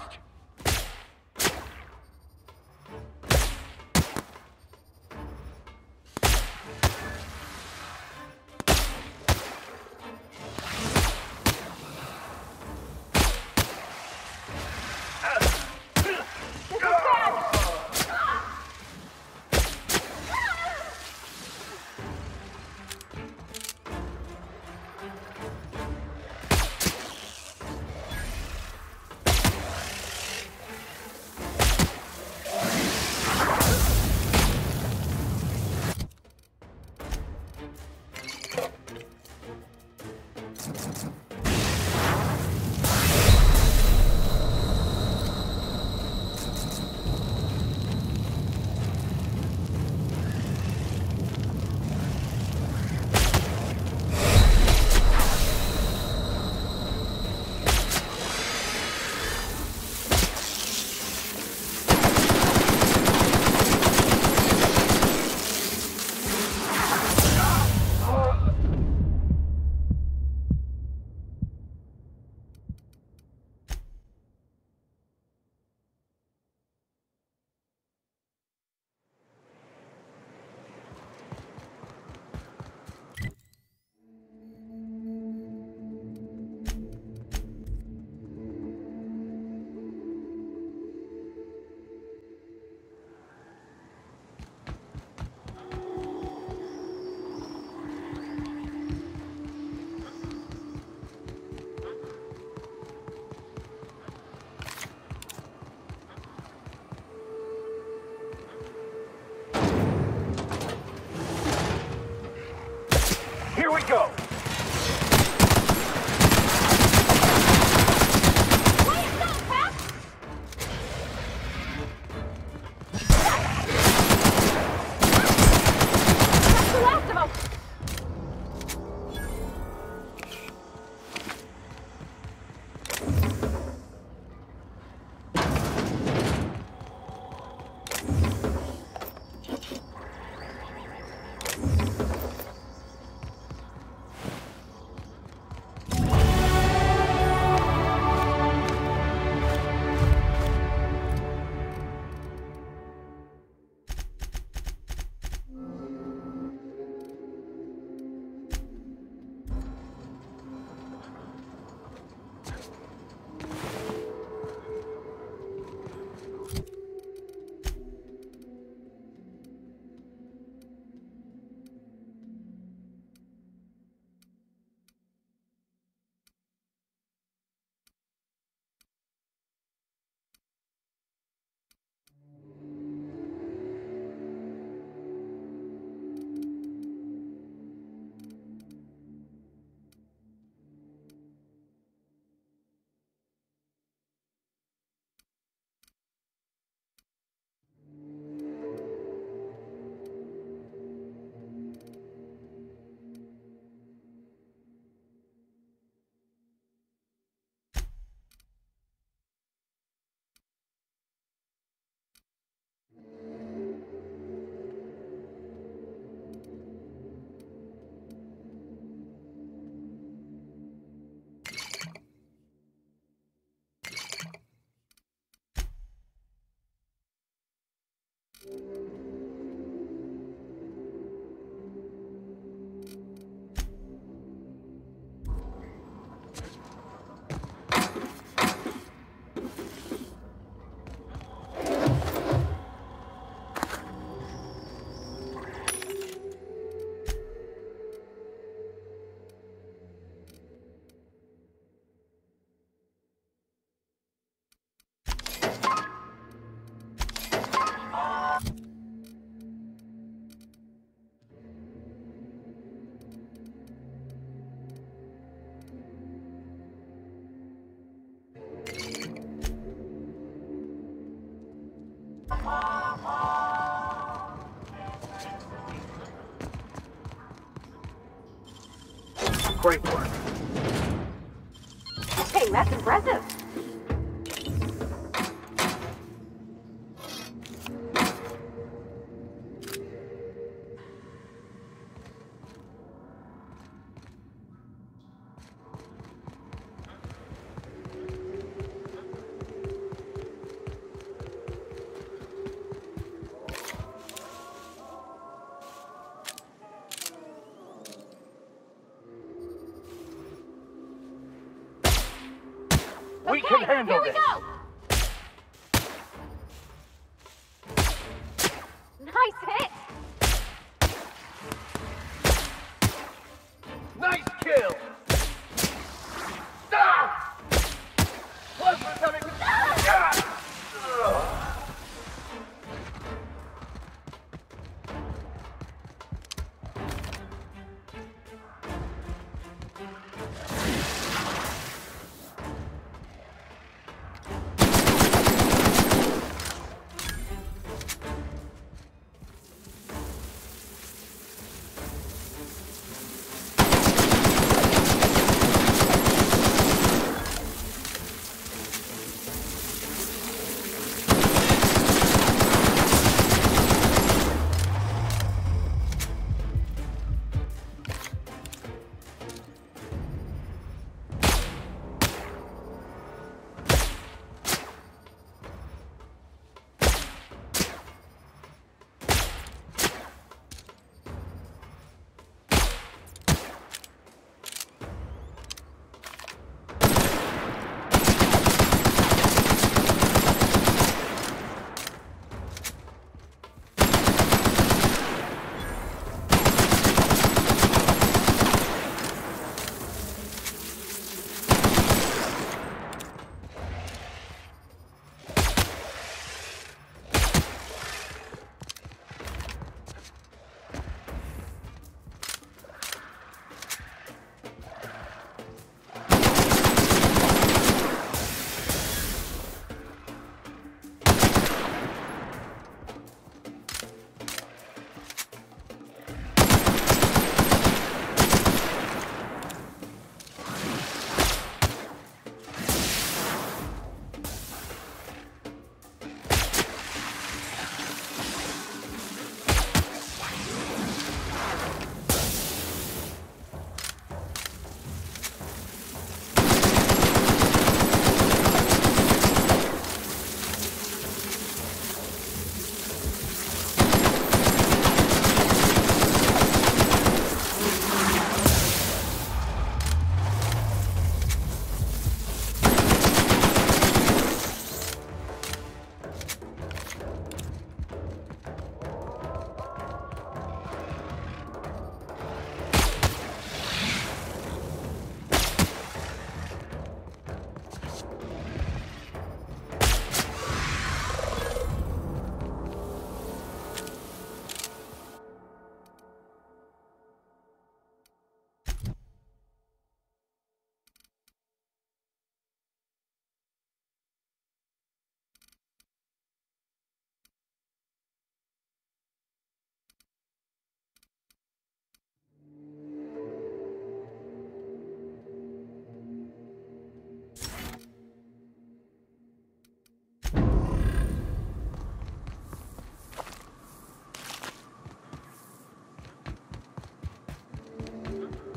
go! Great work. Hey, that's impressive. We can handle Here we this. go! Nice hit! Nice kill! Ah! Plasma's having... Ah!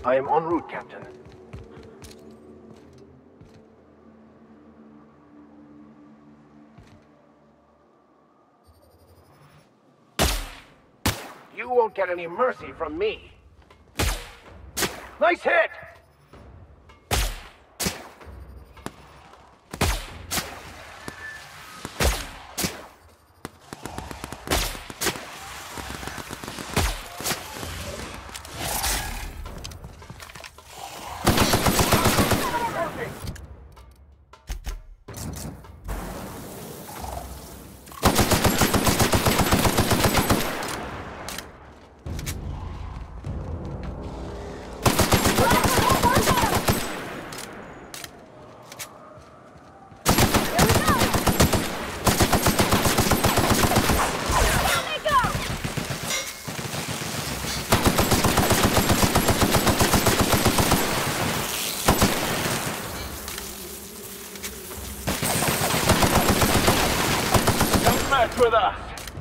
I am en route, Captain. You won't get any mercy from me. Nice hit! With us.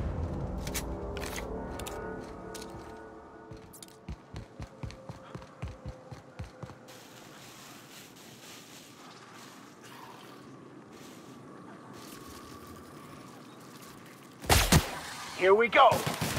Here we go.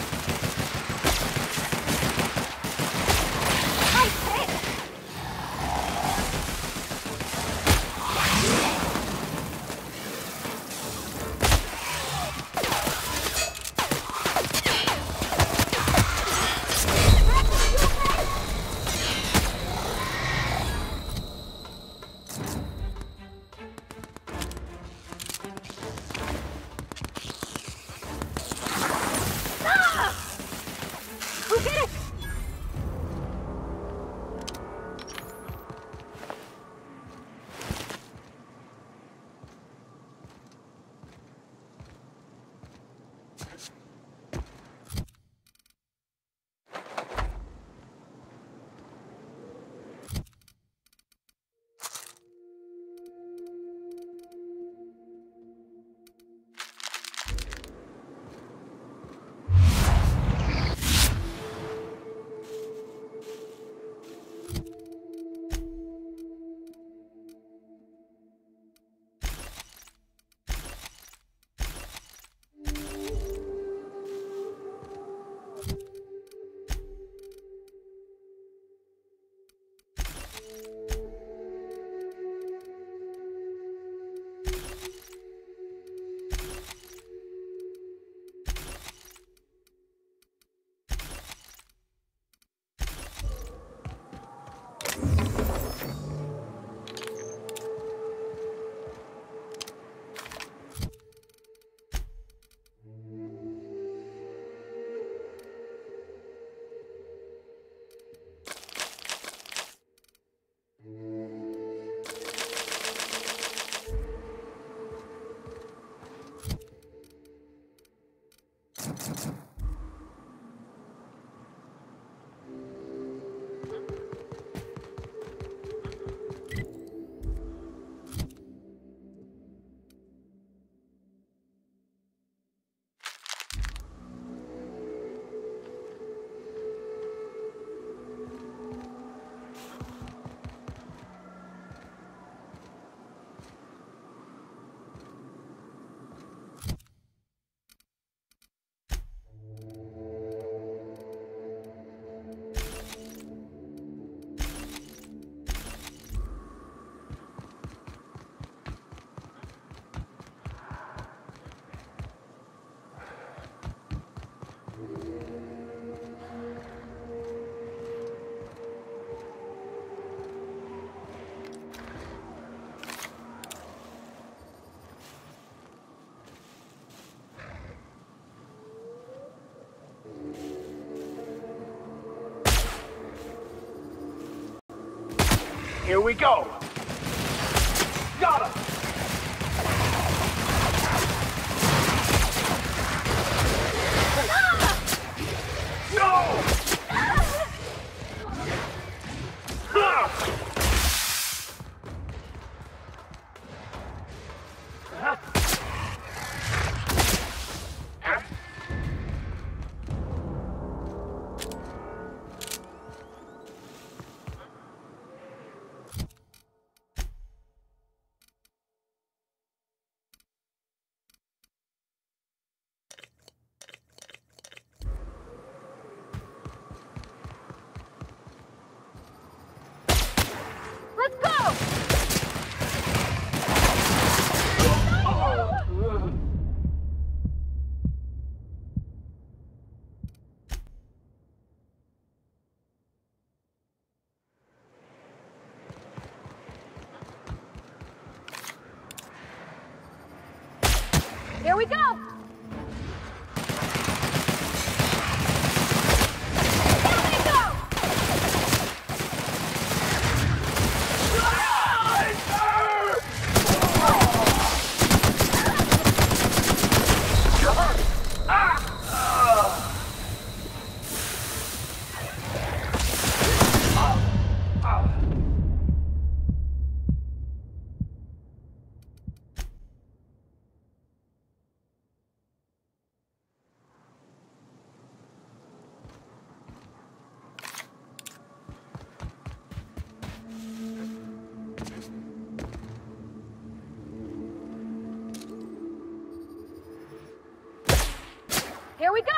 Here we go. Got him. No! Here we go! Here we go!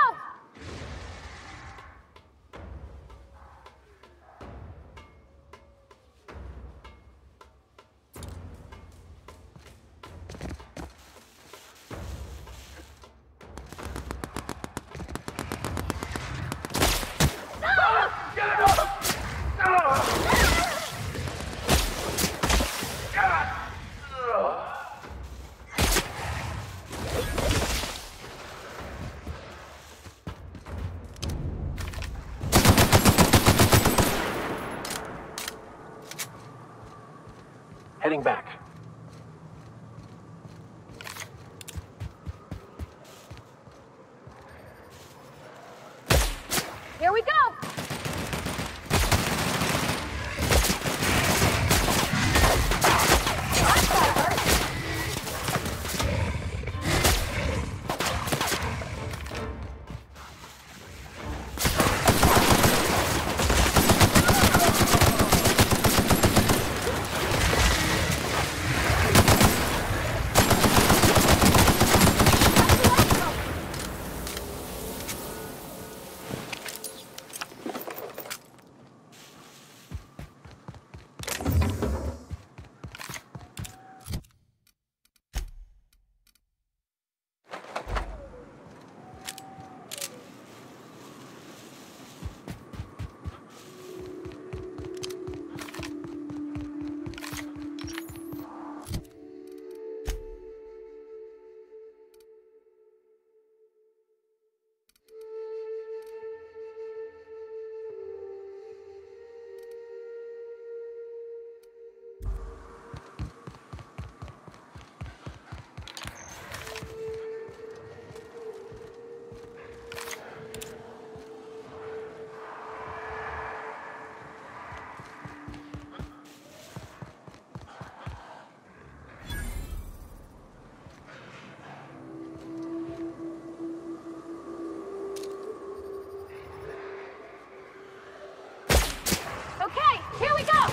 Heading back. Here we go! Okay, here we go!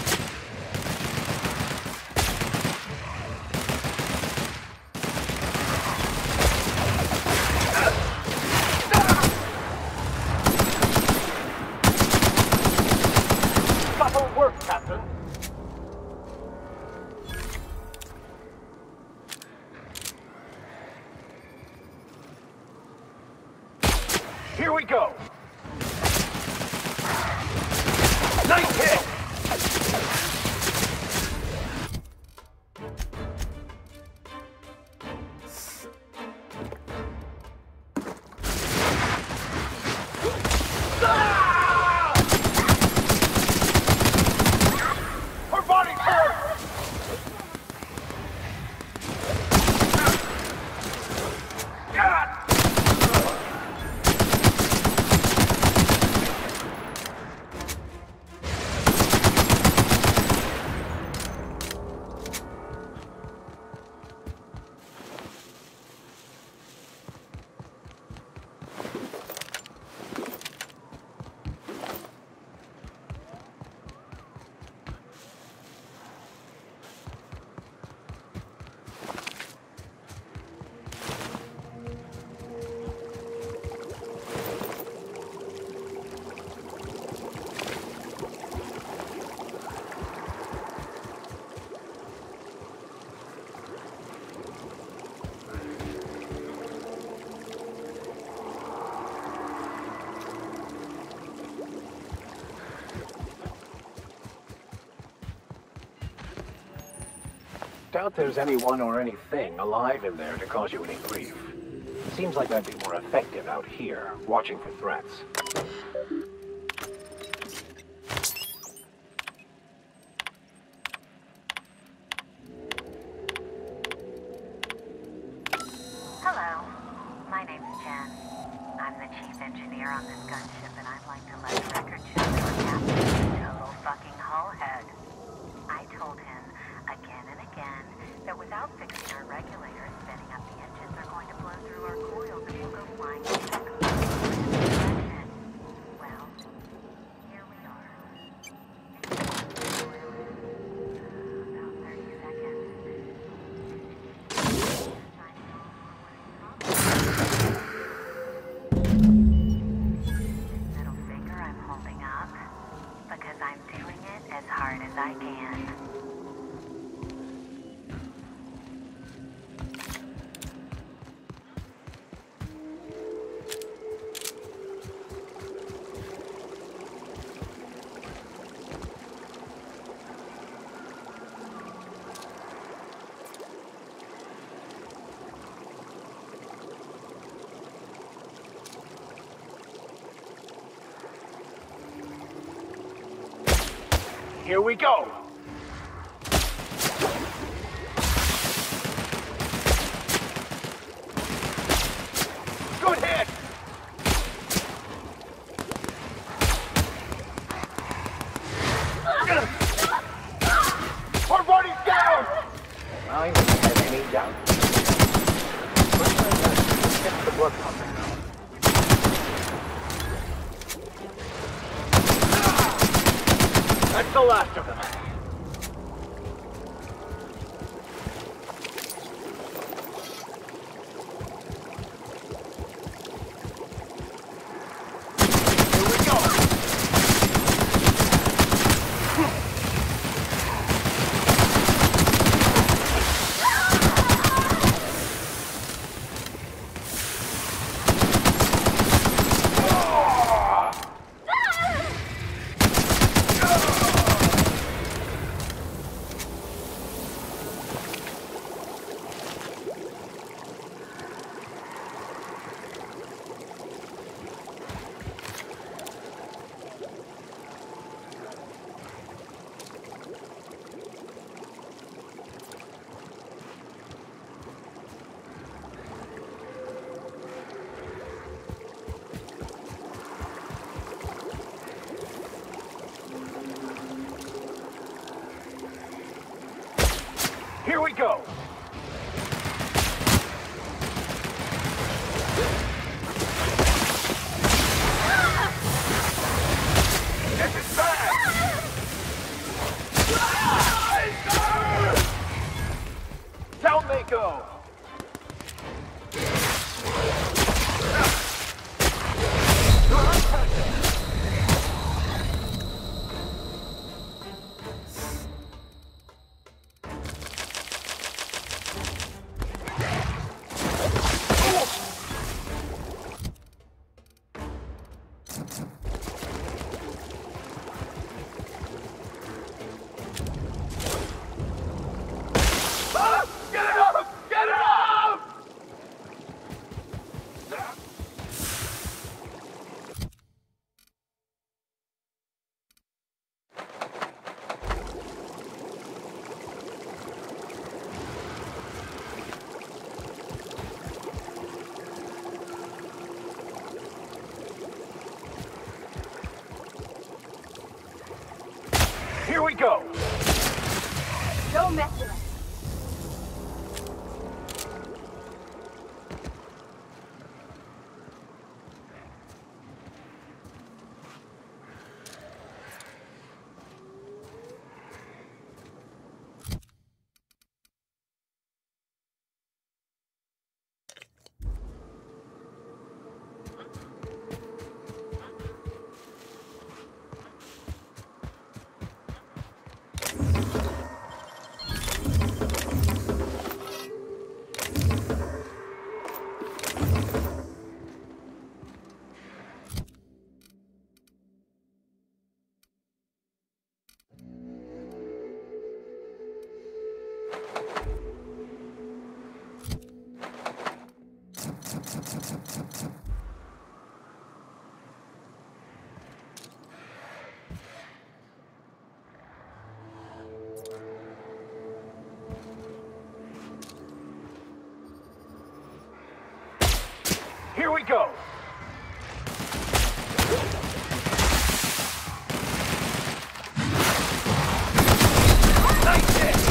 That'll work, Captain. Here we go! Nice hit! Her body's hurt! doubt there's anyone or anything alive in there to cause you any grief. Seems like I'd be more effective out here, watching for threats. Hello, my name's Jen. I'm the chief engineer on this gunship, and I'd like to let the record show that our captain is a total fucking hullhead. I told him again and again that without fixing our regulators, spinning up the engines are going to blow through our coils and we'll go flying in a completely random direction. Well, here we are. About 30 seconds. Middle finger I'm holding up because I'm doing it as hard as I can. Here we go! Good hit! Our body's down! I don't have any doubt. First I gotta get the blood pumping. That's the last of them. Here we go. Here we go! This is bad! Down they go! Here we go! Don't mess with us. Here we go! Nice hit!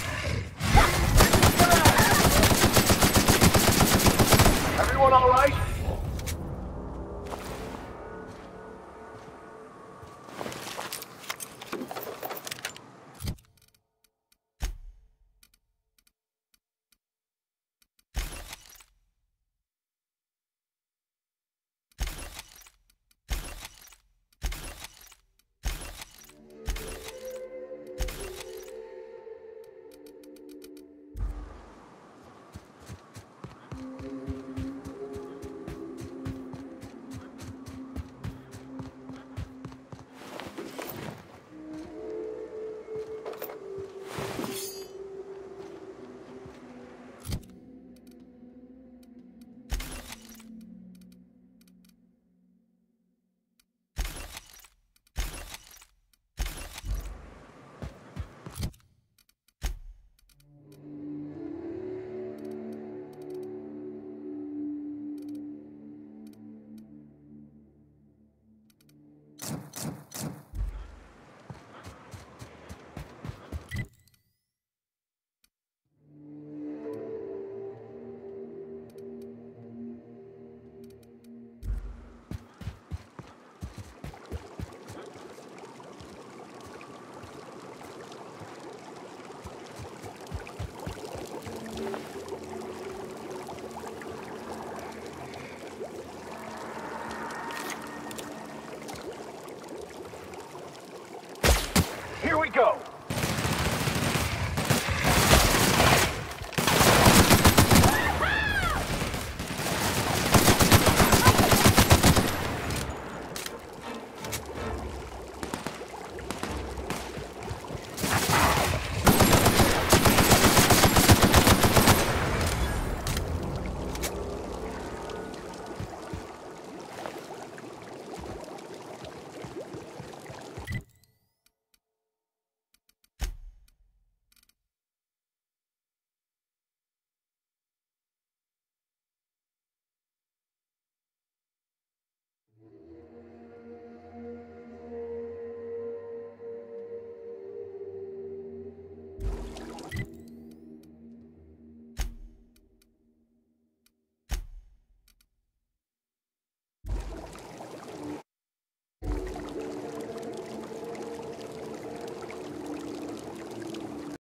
Everyone all right?